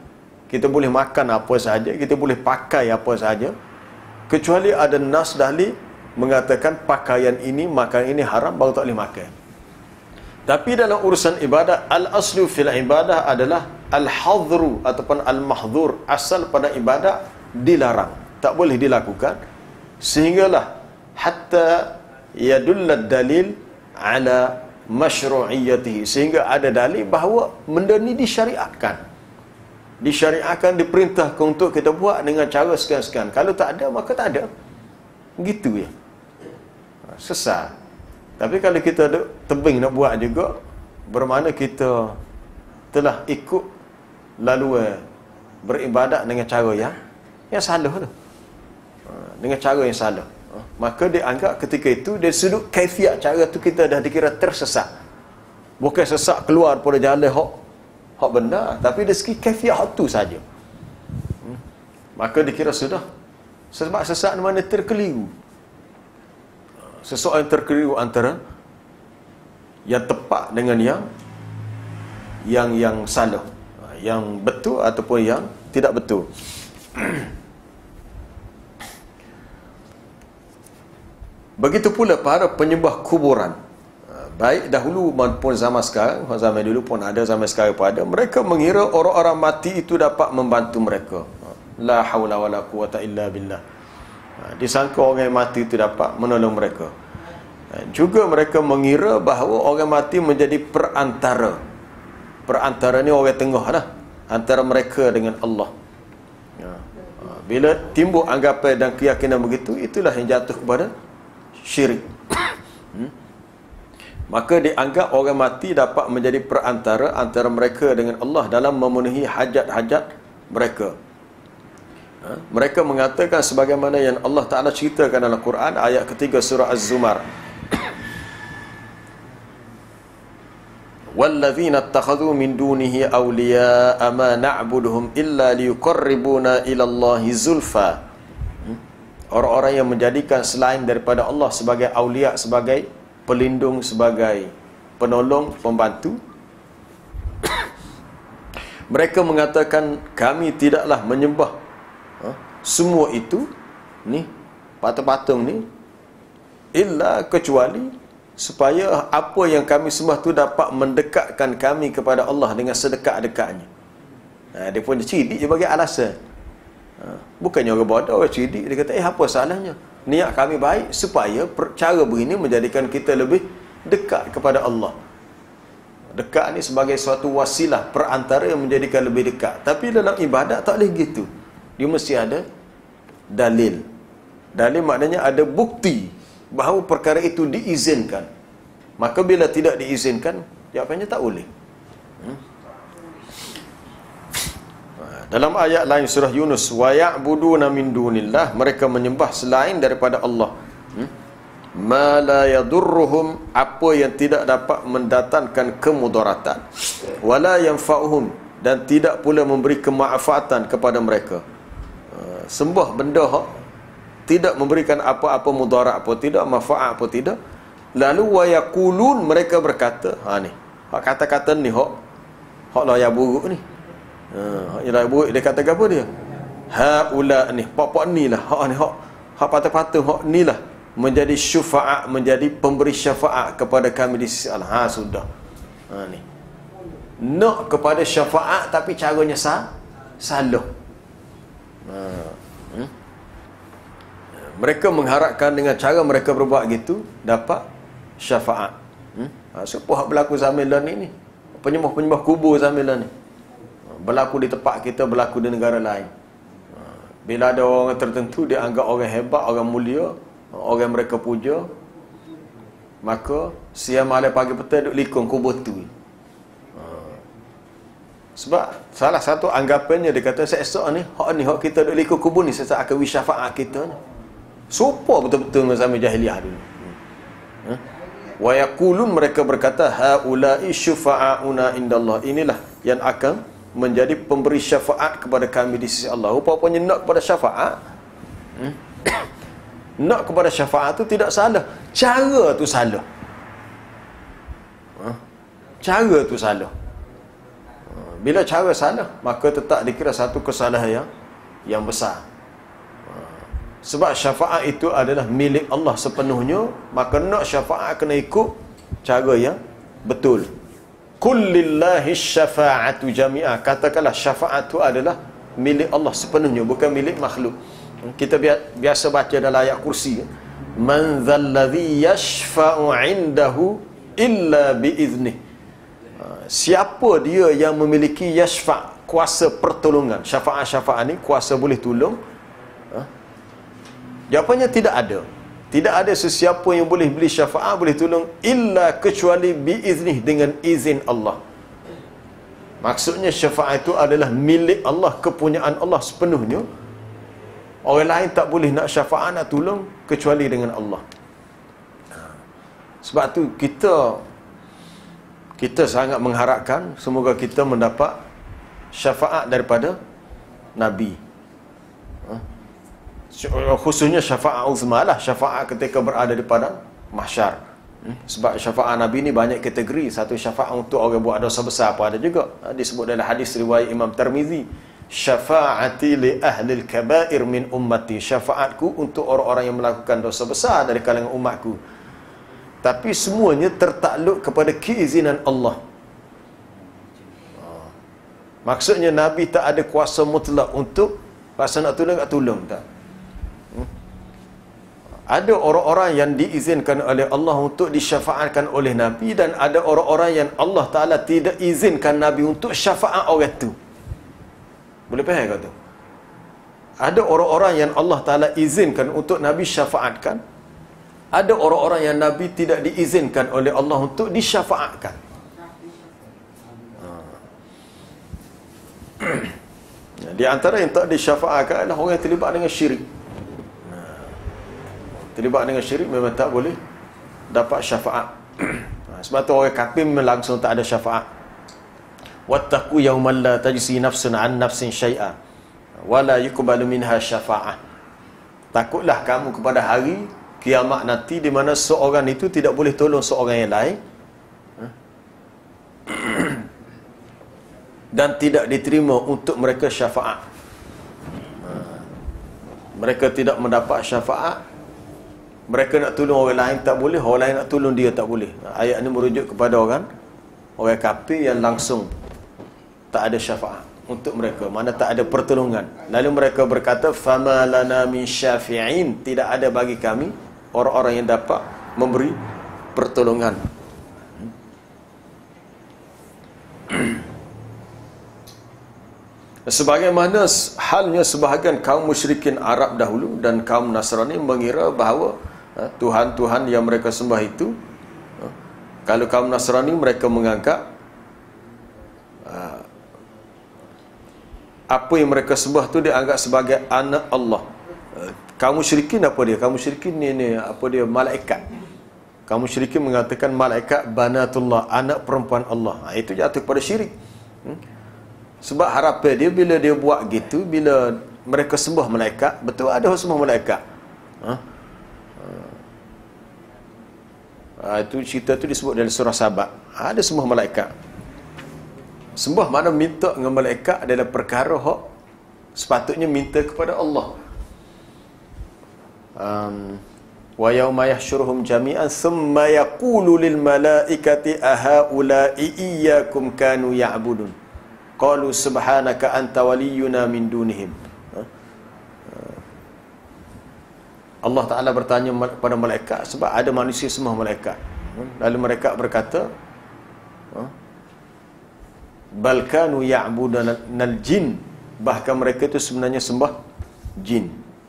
kita boleh makan apa sahaja, kita boleh pakai apa sahaja, kecuali ada nas dalil mengatakan pakaian ini, makan ini haram, baru tak boleh makan. Tapi dalam urusan ibadat, al-aslu fil ibadah adalah al-hadru ataupun al-mahdhur. Asal pada ibadat dilarang, tak boleh dilakukan, sehinggalah hatta yadullad dalil ala masyru'iyyatihi, sehingga ada dalil bahawa benda ni disyariatkan. Disyariatkan, diperintahkan untuk kita buat dengan cara sekian-sekian. Kalau tak ada, maka tak ada. Gitu ya. Sesat. Tapi kalau kita ada tebing nak buat juga, bermakna kita telah ikut laluan beribadat dengan cara yang yang salah tu. Dengan cara yang salah. Maka dia anggap ketika itu, dari sudut kaifiat cara tu kita dah dikira tersesat. Bukan sesat keluar daripada jalan hak hak benar, tapi dari segi kaifiat hak tu saja. Hmm. Maka dikira sudah. Sebab sesat di mana terkeliru. Seseorang yang terkeliru antara yang tepat dengan yang yang yang salah, yang betul ataupun yang tidak betul. Begitu pula para penyembah kuburan, baik dahulu maupun zaman sekarang, zaman dulu pun ada, zaman sekarang pun ada, mereka mengira orang-orang mati itu dapat membantu mereka. La haula wala quwata illa billah. Disangka orang yang mati itu dapat menolong mereka. Juga mereka mengira bahawa orang mati menjadi perantara. Perantara ni orang tengah lah, antara mereka dengan Allah. Bila timbul anggapan dan keyakinan begitu, itulah yang jatuh kepada syirik. hmm? Maka dianggap orang mati dapat menjadi perantara antara mereka dengan Allah dalam memenuhi hajat-hajat mereka. Ha? Mereka mengatakan sebagaimana yang Allah Ta'ala ceritakan dalam Quran, ayat ketiga surah Az-Zumar. وَالَّذِينَ اتَّخَذُوا مِن دُونِهِ أَوْلِيَاءَ مَا نَعْبُدُهُمْ إِلَّا لِيُقَرِّبُونَا إِلَى اللَّهِ زُلْفَى. Orang-orang yang menjadikan selain daripada Allah sebagai aulia, sebagai pelindung, sebagai penolong, pembantu, mereka mengatakan kami tidaklah menyembah ha, semua itu ni, patung-patung ni, illa kecuali supaya apa yang kami sembah tu dapat mendekatkan kami kepada Allah dengan sedekat-dekatnya. Ha, dia pun cerdik dia bagi alasan. Ha, bukannya orang bodoh, orang cerdik, dia kata eh apa salahnya, niat kami baik supaya cara begini menjadikan kita lebih dekat kepada Allah. Dekat ni sebagai suatu wasilah, perantara yang menjadikan lebih dekat. Tapi dalam ibadat tak boleh gitu. Dia mesti ada dalil. Dalil maknanya ada bukti bahawa perkara itu diizinkan. Maka bila tidak diizinkan, jawapannya tak boleh. Hmm? Dalam ayat lain surah Yunus, wa ya'buduna min dunillah, mereka menyembah selain daripada Allah. Hmm? Ma la yadurruhum, apa yang tidak dapat mendatangkan kemudaratan, wala yanfa'uhum, dan tidak pula memberi kemanfaatan kepada mereka. Uh, sembah benda hak tidak memberikan apa-apa mudarat, apa tidak, manfaat apa tidak. Lalu wa yaqulun, mereka berkata, ha ni, hak kata-kata ni hak hak layak buruk ni. Ha, hak layak buruk dia kata apa dia? Haula ni, pok-pok ni lah, hak ni hak hak patut-patut hak ni lah menjadi syufaat, menjadi pemberi syafaat kepada kami di sisi Allah. Ha sudah. Ha ni. Nak kepada syafaat tapi caranya sah, salah. Ha. Hmm? Mereka mengharapkan dengan cara mereka berbuat gitu dapat syafaat. Hmm? Ha, siapa hak berlaku zaman lah ni ni? Penyembah-penyembah kubur zaman lah ni. Berlaku di tempat kita, berlaku di negara lain. Ha, bila ada orang tertentu dia anggap orang hebat, orang mulia, orang mereka puja, maka siang malam pagi petang duk likung kubur tu. Ha. Sebab salah satu anggapannya dia kata esok ni hak ni hak kita duk likung kubur ni sesak akan wi syafaat kita ni. Sopa betul-betul dengan zaman jahiliah dulu. Ha? Wa yaqulun, mereka berkata haula'i syufa'auna indallah, inilah yang akan menjadi pemberi syafaat kepada kami di sisi Allah. Rupanya nak kepada syafaat, hmm? nak kepada syafaat tu tidak salah, cara tu salah. Ha? Cara tu salah. Bila cara salah, maka tetap dikira satu kesalahan yang, yang besar. Sebab syafaat itu adalah milik Allah sepenuhnya, maka nak syafaat kena ikut cara yang betul. Kullillahi syafa'atu jami'ah. Katakanlah syafaat itu adalah milik Allah sepenuhnya, bukan milik makhluk. Kita biasa baca dalam ayat kursi, man dhalladhi yashfa'u 'indahu illa biiznih. Siapa dia yang memiliki yashfa', kuasa pertolongan. Syafaat-syafaat ni kuasa boleh tolong. Ha? Jawapannya tidak ada. Tidak ada sesiapa yang boleh beli syafaat, boleh tolong, illa kecuali biiznih, dengan izin Allah. Maksudnya syafaat itu adalah milik Allah, kepunyaan Allah sepenuhnya. Orang lain tak boleh nak syafaat, nak tolong, kecuali dengan Allah. Sebab tu kita kita sangat mengharapkan semoga kita mendapat syafaat daripada Nabi. Khususnya syafaat uzma lah, syafaat ketika berada di padang mahsyar. Sebab syafaat Nabi ni banyak kategori. Satu syafaat untuk orang buat dosa besar apa ada juga. Disebut dalam hadis riwayat Imam Tirmizi, syafaati li ahli al-kaba'ir min ummati. Syafaatku untuk orang-orang yang melakukan dosa besar dari kalangan umatku. Tapi semuanya tertakluk kepada keizinan Allah. Maksudnya Nabi tak ada kuasa mutlak untuk rasa nak tolong, nak tolong tak. Ada orang-orang yang diizinkan oleh Allah untuk disyafaatkan oleh Nabi, dan ada orang-orang yang Allah Ta'ala tidak izinkan Nabi untuk syafaat orang tu. Boleh faham kau tu? Ada orang-orang yang Allah Ta'ala izinkan untuk Nabi syafaatkan. Ada orang-orang yang Nabi tidak diizinkan oleh Allah untuk disyafaatkan. Di antara yang tak disyafaatkan adalah orang yang terlibat dengan syirik. Terlibat dengan syirik memang tak boleh dapat syafaat. Sebab tu orang kafir memang langsung tak ada syafaat. Wattaqu yawman la tajzi nafsun an nafsin syai'a wa la yuqbalu minha syafa'ah. Takutlah kamu kepada hari kiamat nanti di mana seorang itu tidak boleh tolong seorang yang lain, dan tidak diterima untuk mereka syafaat. Mereka tidak mendapat syafaat. Mereka nak tolong orang lain tak boleh, orang lain nak tolong dia tak boleh. Ayat ini merujuk kepada orang orang kafir yang langsung tak ada syafaat untuk mereka, mana tak ada pertolongan. Lalu mereka berkata, fama lana min syafi'in, tidak ada bagi kami orang-orang yang dapat memberi pertolongan. Sebagaimana halnya sebahagian kaum musyrikin Arab dahulu dan kaum Nasrani mengira bahawa ha, Tuhan-Tuhan yang mereka sembah itu, ha, kalau kaum Nasrani mereka menganggap ha, apa yang mereka sembah tu dianggap sebagai anak Allah. Ha, kaum musyrikin apa dia? Kaum musyrikin ni, ni apa dia? Malaikat. Kaum musyrikin mengatakan malaikat banatullah, anak perempuan Allah. Ha, itu jatuh kepada syirik. Hmm? Sebab harapan dia bila dia buat gitu, bila mereka sembah malaikat, betul ada orang sembah malaikat. Ha? Ha, itu cerita tu disebut dalam surah Sabah. Ha, ada sembah malaikat. Sembah mana minta dengan malaikat adalah perkara hak sepatutnya minta kepada Allah. Um, wa yauma yahsyuruhum jami'an thumma yaqulu lil malaikati ahaula'i iyyakum kanu ya'budun. Qalu subhanaka anta waliyuna min dunihim. Allah Ta'ala bertanya kepada malaikat, sebab ada manusia sembah malaikat. Lalu mereka berkata, bal kanu ya'budunal jin, bahkan mereka itu sebenarnya sembah jin.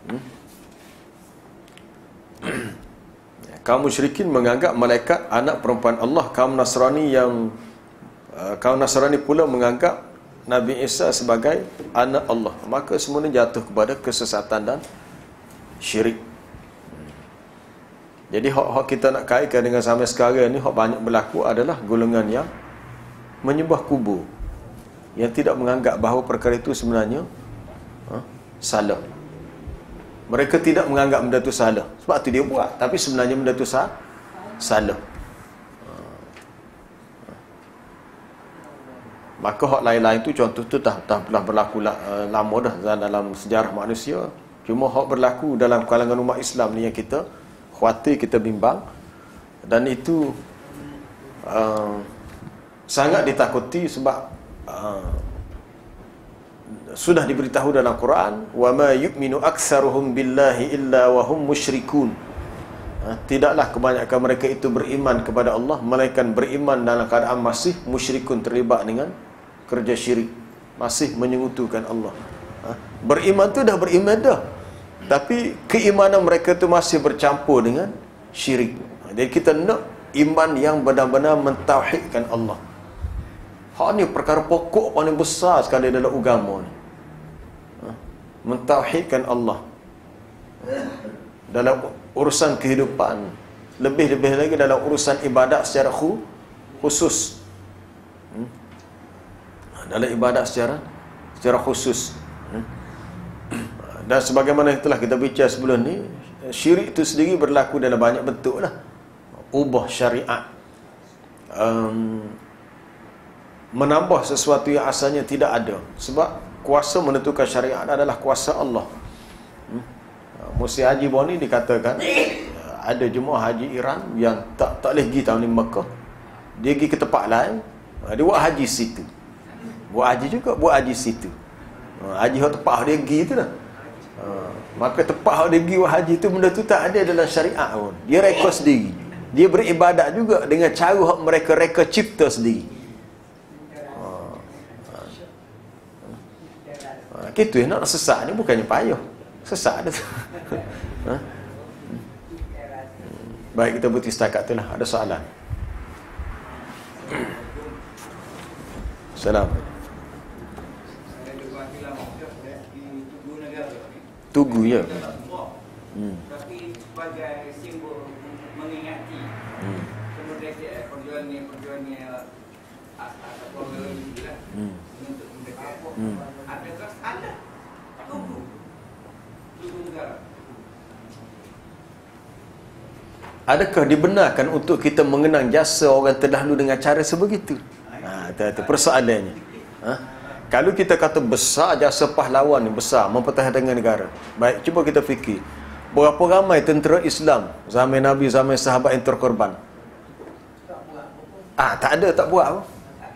Kaum musyrikin menganggap malaikat anak perempuan Allah. Kaum Nasrani yang kaum Nasrani pula menganggap Nabi Isa sebagai anak Allah. Maka semuanya jatuh kepada kesesatan dan syirik. Jadi hak-hak kita nak kaitkan dengan sampai sekarang ni, hak banyak berlaku adalah golongan yang menyembah kubur, yang tidak menganggap bahawa perkara itu sebenarnya ha, salah. Mereka tidak menganggap benda itu salah, sebab tu dia buat, tapi sebenarnya benda itu sah, salah. Maka hak lain-lain tu contoh tu dah, dah pernah berlaku uh, lama dah dalam sejarah manusia. Cuma hak berlaku dalam kalangan umat Islam ni yang kita khawatir, kita bimbang. Dan itu uh, sangat ditakuti sebab uh, sudah diberitahu dalam Quran, wa ma yu'minu aktsaruhum billahi illa wa hum musyrikun. Uh, tidaklah kebanyakan mereka itu beriman kepada Allah melainkan beriman dalam keadaan masih musyrikun, terlibat dengan kerja syirik, masih menyekutukan Allah. Uh, beriman tu dah beriman dah, tapi keimanan mereka tu masih bercampur dengan syirik. Uh, jadi kita nak iman yang benar-benar mentauhidkan Allah. Hak ni perkara pokok paling besar sekali dalam agama ni. Ha? Mentauhidkan Allah dalam urusan kehidupan, lebih-lebih lagi dalam urusan ibadat secara khusus. Hmm? Dalam ibadat secara secara khusus. Hmm? Dan sebagaimana telah kita bincang sebelum ni, syirik itu sendiri berlaku dalam banyak bentuk lah. Ubah syariat, um, menambah sesuatu yang asalnya tidak ada. Sebab kuasa menentukan syariat adalah kuasa Allah. hmm? Musim haji baru ni dikatakan ada jemaah haji Iran yang tak tak boleh pergi tahun ni Mekah. Dia pergi ke tempat lain, dia buat haji situ. Buat haji juga, buat haji situ. Haji hak tempat dia pergi tu lah. Maka tempat hak dia pergi buat haji tu, benda tu tak ada dalam syariat pun. Dia reka sendiri. Dia beribadat juga dengan cara hak mereka reka cipta sendiri. Ha, gitu ya, nak sesat ni bukannya payah. Sesat dah tu. Ha? Baik, kita berhenti setakat tu lah. Ada soalan? Assalamualaikum. Tugu ya. Hmm. Tapi sebagai simbol mengingati hmm. kemerdekaan, perjuangan-perjuangan ataupun lah untuk kemerdekaan. Hmm. Adakah ada tugu tugu negara? Adakah dibenarkan untuk kita mengenang jasa orang terdahulu dengan cara sebegitu? Ha, itu persoalannya. Ha? Kalau kita kata besar jasa pahlawan ni, besar mempertahankan negara. Baik, cuba kita fikir. Berapa ramai tentera Islam zaman Nabi, zaman sahabat yang terkorban? Ah, tak ada, tak buat apa.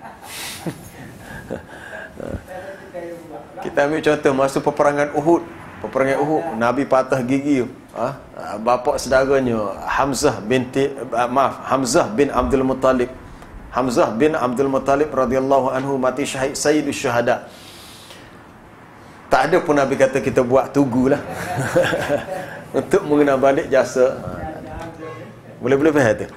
Kita ambil contoh masa peperangan Uhud. Peperangan Uhud, Nabi patah gigi. Ah, bapa saudaranya Hamzah binti maaf, Hamzah bin Abdul Muttalib. Hamzah bin Abdul Muttalib radhiyallahu anhu mati syahid, sayyidus syuhada. Tak ada pun Nabi kata kita buat tugu lah untuk mengenal balik jasa. Boleh-boleh faham tu?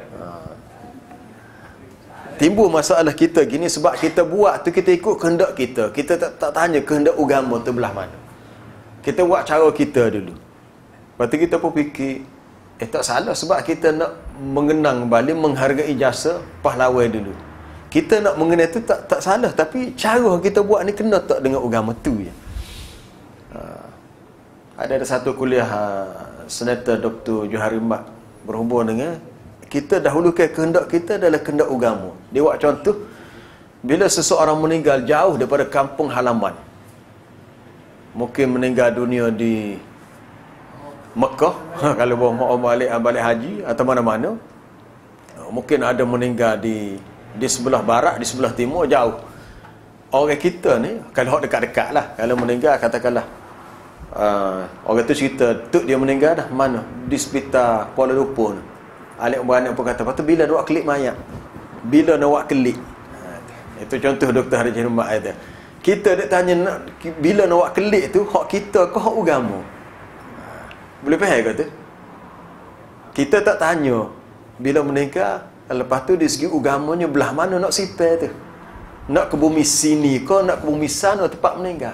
Timbul masalah kita gini sebab kita buat tu kita ikut kehendak kita. Kita tak, tak tanya kehendak agama tu belah mana. Kita buat cara kita dulu. Lepas tu kita pun fikir, eh tak salah sebab kita nak mengenang balik, menghargai jasa pahlawan dulu. Kita nak mengenal tu tak tak salah, tapi cara kita buat ni kena tak dengan agama tu je. Ha. Ada ada satu kuliah ha, Senator Doktor Johari Mat berhubung dengan kita dahulukan kehendak kita adalah kehendak agama. Dia buat contoh, bila seseorang meninggal jauh daripada kampung halaman, mungkin meninggal dunia di Mekah, kalau bawa balik balik haji atau mana-mana, mungkin ada meninggal di di sebelah barat, di sebelah timur, jauh. Orang kita ni kalau hak dekat-dekat lah, kalau meninggal katakanlah uh, orang tu cerita tok dia meninggal dah mana di hospital Kuala Lumpur. Alik beranak pun kata, "Patut bila nak kelik mayat? Bila nak buat kelik?" Itu contoh Doktor Haji Rumah itu. Kita dak tanya nak, bila nak buat kelik tu hak kita ke hak agama? Boleh faham kata? Kita tak tanya bila meninggal, lepas tu dari segi agamanya belah mana nak sipar tu? Nak ke bumi sini ke, nak ke bumi sana tempat meninggal?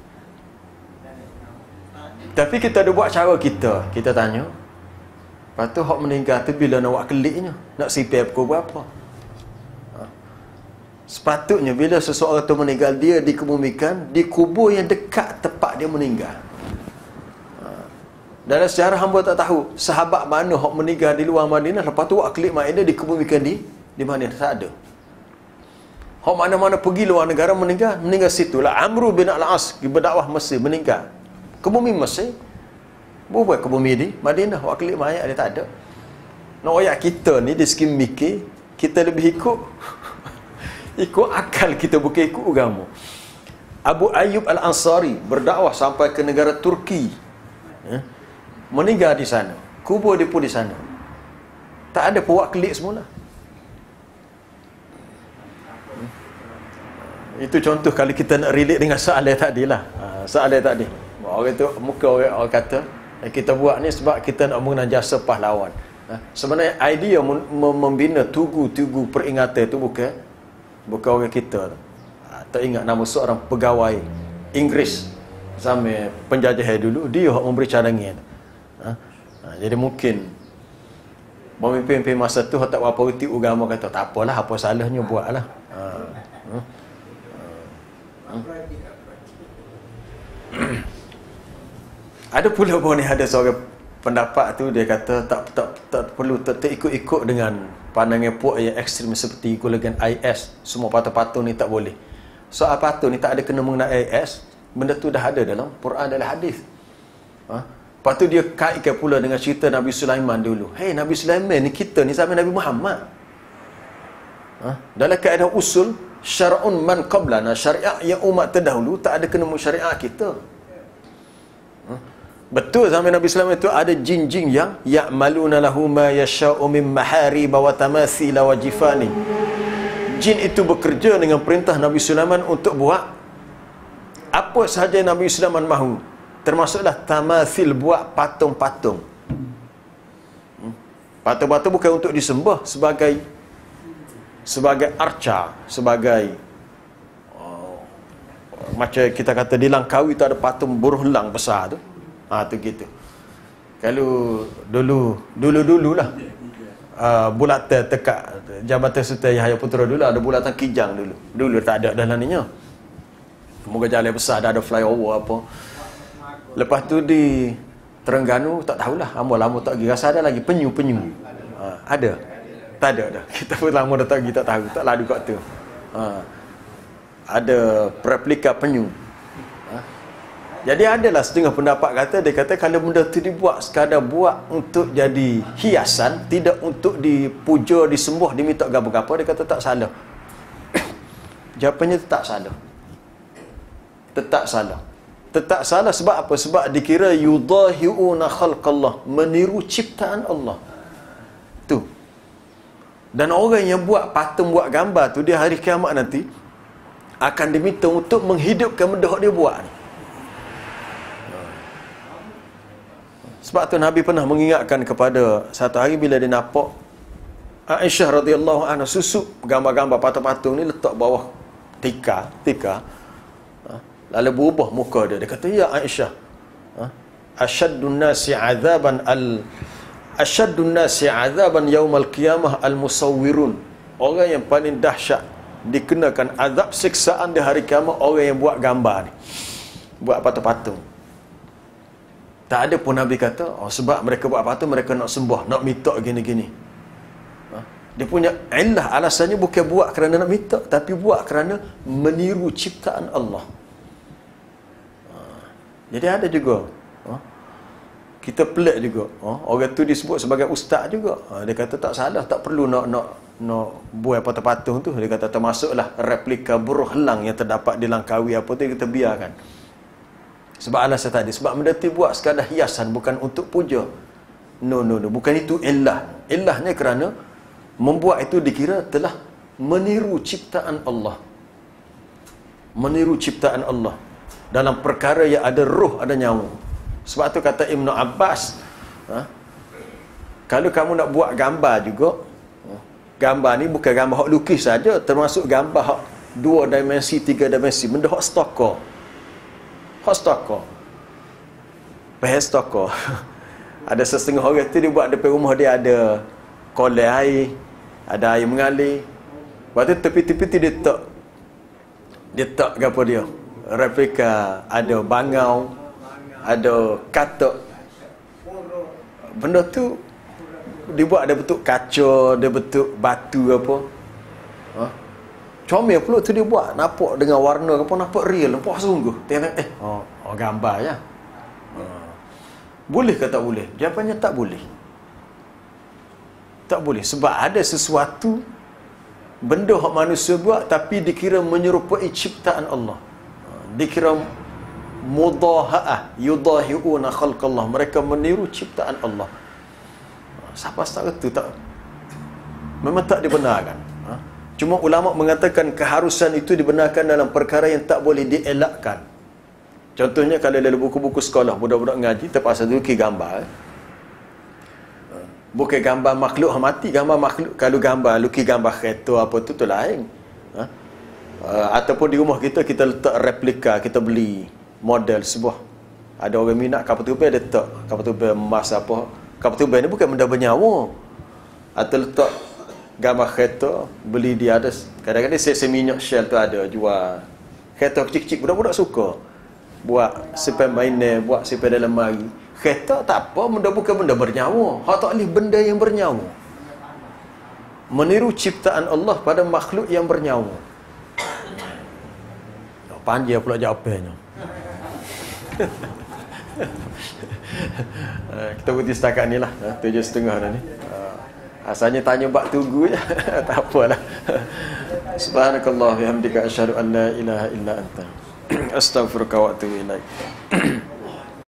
Tapi kita ada buat cara kita. Kita tanya, lepas tu hak meninggal tu bila nak buat keliknya? Nak sipar pukul berapa? Ha. Sepatutnya bila seseorang tu meninggal, dia dikebumikan di kubur yang dekat tempat dia meninggal. Dalam sejarah hamba tak tahu sahabat mana hak meninggal di luar Madinah, lepas tu buat kelik mayat dia dikebumikan di di mana, tak ada. Hak mana-mana pergi luar negara meninggal, meninggal situlah. Amru bin Al-As berdakwah Mesir meninggal. Ke bumi Mesir. Buat ke bumi di Madinah, wak kelik mayat dia tak ada. Nak ayat kita ni di segi mikir, kita lebih ikut ikut akal kita, bukan ikut agama. Abu Ayyub Al-Ansari berdakwah sampai ke negara Turki. Ya? Meninggal di sana. Kubur dia pun di sana. Tak ada pewak kelik semula. Itu contoh kalau kita nak relate dengan soalan tadi lah. Ha, soalan tadi. Orang tu, muka orang, orang kata, eh, kita buat ni sebab kita nak mengenal jasa pahlawan. Ha, sebenarnya idea mem- membina tugu-tugu peringatan itu bukan bukan orang kita tu. Ha, tak ingat nama seorang pegawai Inggeris zaman penjajahan dulu, dia yang memberi cadangan. Ha, ha, jadi mungkin pemimpin-pemimpin masa tu tak berapa reti agama kata, tak apalah, apa salahnya buatlah. Ha, ha. Ada pula pun ni ada seorang pendapat tu, dia kata tak tak tak perlu tak, tak ikut-ikut dengan pandangan puak yang ekstrim seperti golongan I S, semua patung-patung ni tak boleh. Soal patung ni tak ada kena mengenai I S, benda tu dah ada dalam Quran, dalam hadis. Ha? Lepas tu dia kaitkan pula dengan cerita Nabi Sulaiman dulu. Hei, Nabi Sulaiman ni kita ni zaman Nabi Muhammad. Ha? Dalam kaedah usul syar'un man qablana, syariat yang umat terdahulu tak ada kena dengan syariat kita. Ha? Betul zaman Nabi Sulaiman itu ada jin-jin yang ya'maluna lahu ma yasha'u min maharib wa tamathil wa jifani. Jin itu bekerja dengan perintah Nabi Sulaiman untuk buat apa sahaja Nabi Sulaiman mahu, termasuklah tamathil, buat patung-patung. Hmm? Patung-patung bukan untuk disembah sebagai sebagai arca, sebagai oh, macam kita kata di Langkawi tu ada patung buruh lang besar tu. Ha tu gitu. Kalau dulu dulu-dululah uh, bulatan tekak Jabatan Sultan Yahya Putra dulu ada bulatan kijang dulu. Dulu tak ada dah laninya. Moga jalan besar dah ada flyover apa. Lepas tu di Terengganu tak tahulah, lama-lama tak pergi, rasa ada lagi penyu-penyu. Ha, ada. Tak ada dah. Kita pun lama dah tak pergi, tak tahu. Tak lalu kat tu. Ha. Ada replika penyu. Ha. Jadi adalah setengah pendapat kata, dia kata kalau benda tu dibuat sekadar buat untuk jadi hiasan, tidak untuk dipuja, disembah, diminta gapa-gapa, dia kata tak salah. Jawapannya tetap salah. Tetap salah. Tetap salah sebab apa? Sebab dikira yudahi'una khalqallah, meniru ciptaan Allah. Tu. Dan orang yang buat patung, buat gambar tu, dia hari kiamat nanti akan diminta untuk menghidupkan benda dia buat ni. Sebab tu Nabi pernah mengingatkan kepada satu hari bila dia nampak Aisyah radhiyallahu anha susuk gambar-gambar patung-patung ni letak bawah tikar, tikar. Lalu berubah muka dia. Dia kata, ya Aisyah, asyaddun nasi azaban al asyaddun nasi azaban yaumal qiyamah al-musawwirun. Orang yang paling dahsyat dikenakan azab siksaan di hari kiamat orang yang buat gambar ni, buat patung-patung. Tak ada pun Nabi kata, oh, sebab mereka buat patung mereka nak sembah, nak minta gini-gini. Ha? Dia punya illah, alasannya bukan buat kerana nak minta, tapi buat kerana meniru ciptaan Allah. Ha? Jadi ada juga, ha? Kita pelik juga, ha? Orang tu disebut sebagai ustaz juga. Ha? Dia kata tak salah, tak perlu nak nak nak buat patung-patung tu. Dia kata termasuklah replika buruh helang yang terdapat di Langkawi apa tu, kita biarkan. Sebab alasan tadi, sebab benda tu buat sekadar hiasan, bukan untuk puja. No, no, no. Bukan itu illah. Illahnya kerana membuat itu dikira telah meniru ciptaan Allah. Meniru ciptaan Allah. Dalam perkara yang ada roh, ada nyawa. Sebab tu kata Ibn Abbas, ha? Kalau kamu nak buat gambar juga, gambar ni bukan gambar hak lukis saja, termasuk gambar hak dua dimensi, tiga dimensi, benda hak stokor. Hostoko. Pahal stoko. Ada setengah orang tu dia buat depan rumah dia ada kolam air, ada air mengalir. Lepas tu tepi-tepi tu dia tak dia tak apa dia? Replika ada bangau, ada katak. Benda tu dia buat ada bentuk kaca, ada bentuk batu apa. Ha? comel pula tu dia buat, nampak dengan warna apa, nampak real, nampak sungguh. Tengok eh oh, oh gambar ya. Uh. Boleh ke tak boleh? Jawapannya tak boleh. Tak boleh sebab ada sesuatu benda hak manusia buat tapi dikira menyerupai ciptaan Allah. Uh, dikira mudahaah, yudahiuna khalqallah, mereka meniru ciptaan Allah. Uh, siapa tak itu tak memang tak dibenarkan. Cuma ulama mengatakan keharusan itu dibenarkan dalam perkara yang tak boleh dielakkan. Contohnya kalau dalam buku-buku sekolah budak-budak ngaji terpaksa lukis gambar. Bukan gambar makhluk yang mati, gambar makhluk. Kalau gambar lukis gambar kereta apa tu tu lain. Ha? Uh, ataupun di rumah kita kita letak replika, kita beli model sebuah. Ada orang minat kapal tubai dia letak kapal tubai emas apa. Kapal tubai ni bukan benda bernyawa. Atau letak gambar kereta, beli di atas. Kadang-kadang sesi minyak Shell tu ada jual kereta kecil-kecil, budak-budak suka buat sampai mainan, buat sampai dalam mari. Kereta tak apa, benda bukan benda bernyawa. Hak tak boleh benda yang bernyawa. Meniru ciptaan Allah pada makhluk yang bernyawa. Panjang pula jawapannya. Kita berhenti setakat ni lah, tujuh setengah dah ni. Asalnya tanya bak tunggu je. Tak apalah. Subhanakallah wa bihamdika asyhadu an la ilaha illa anta astaghfiruka wa atubu ilaik.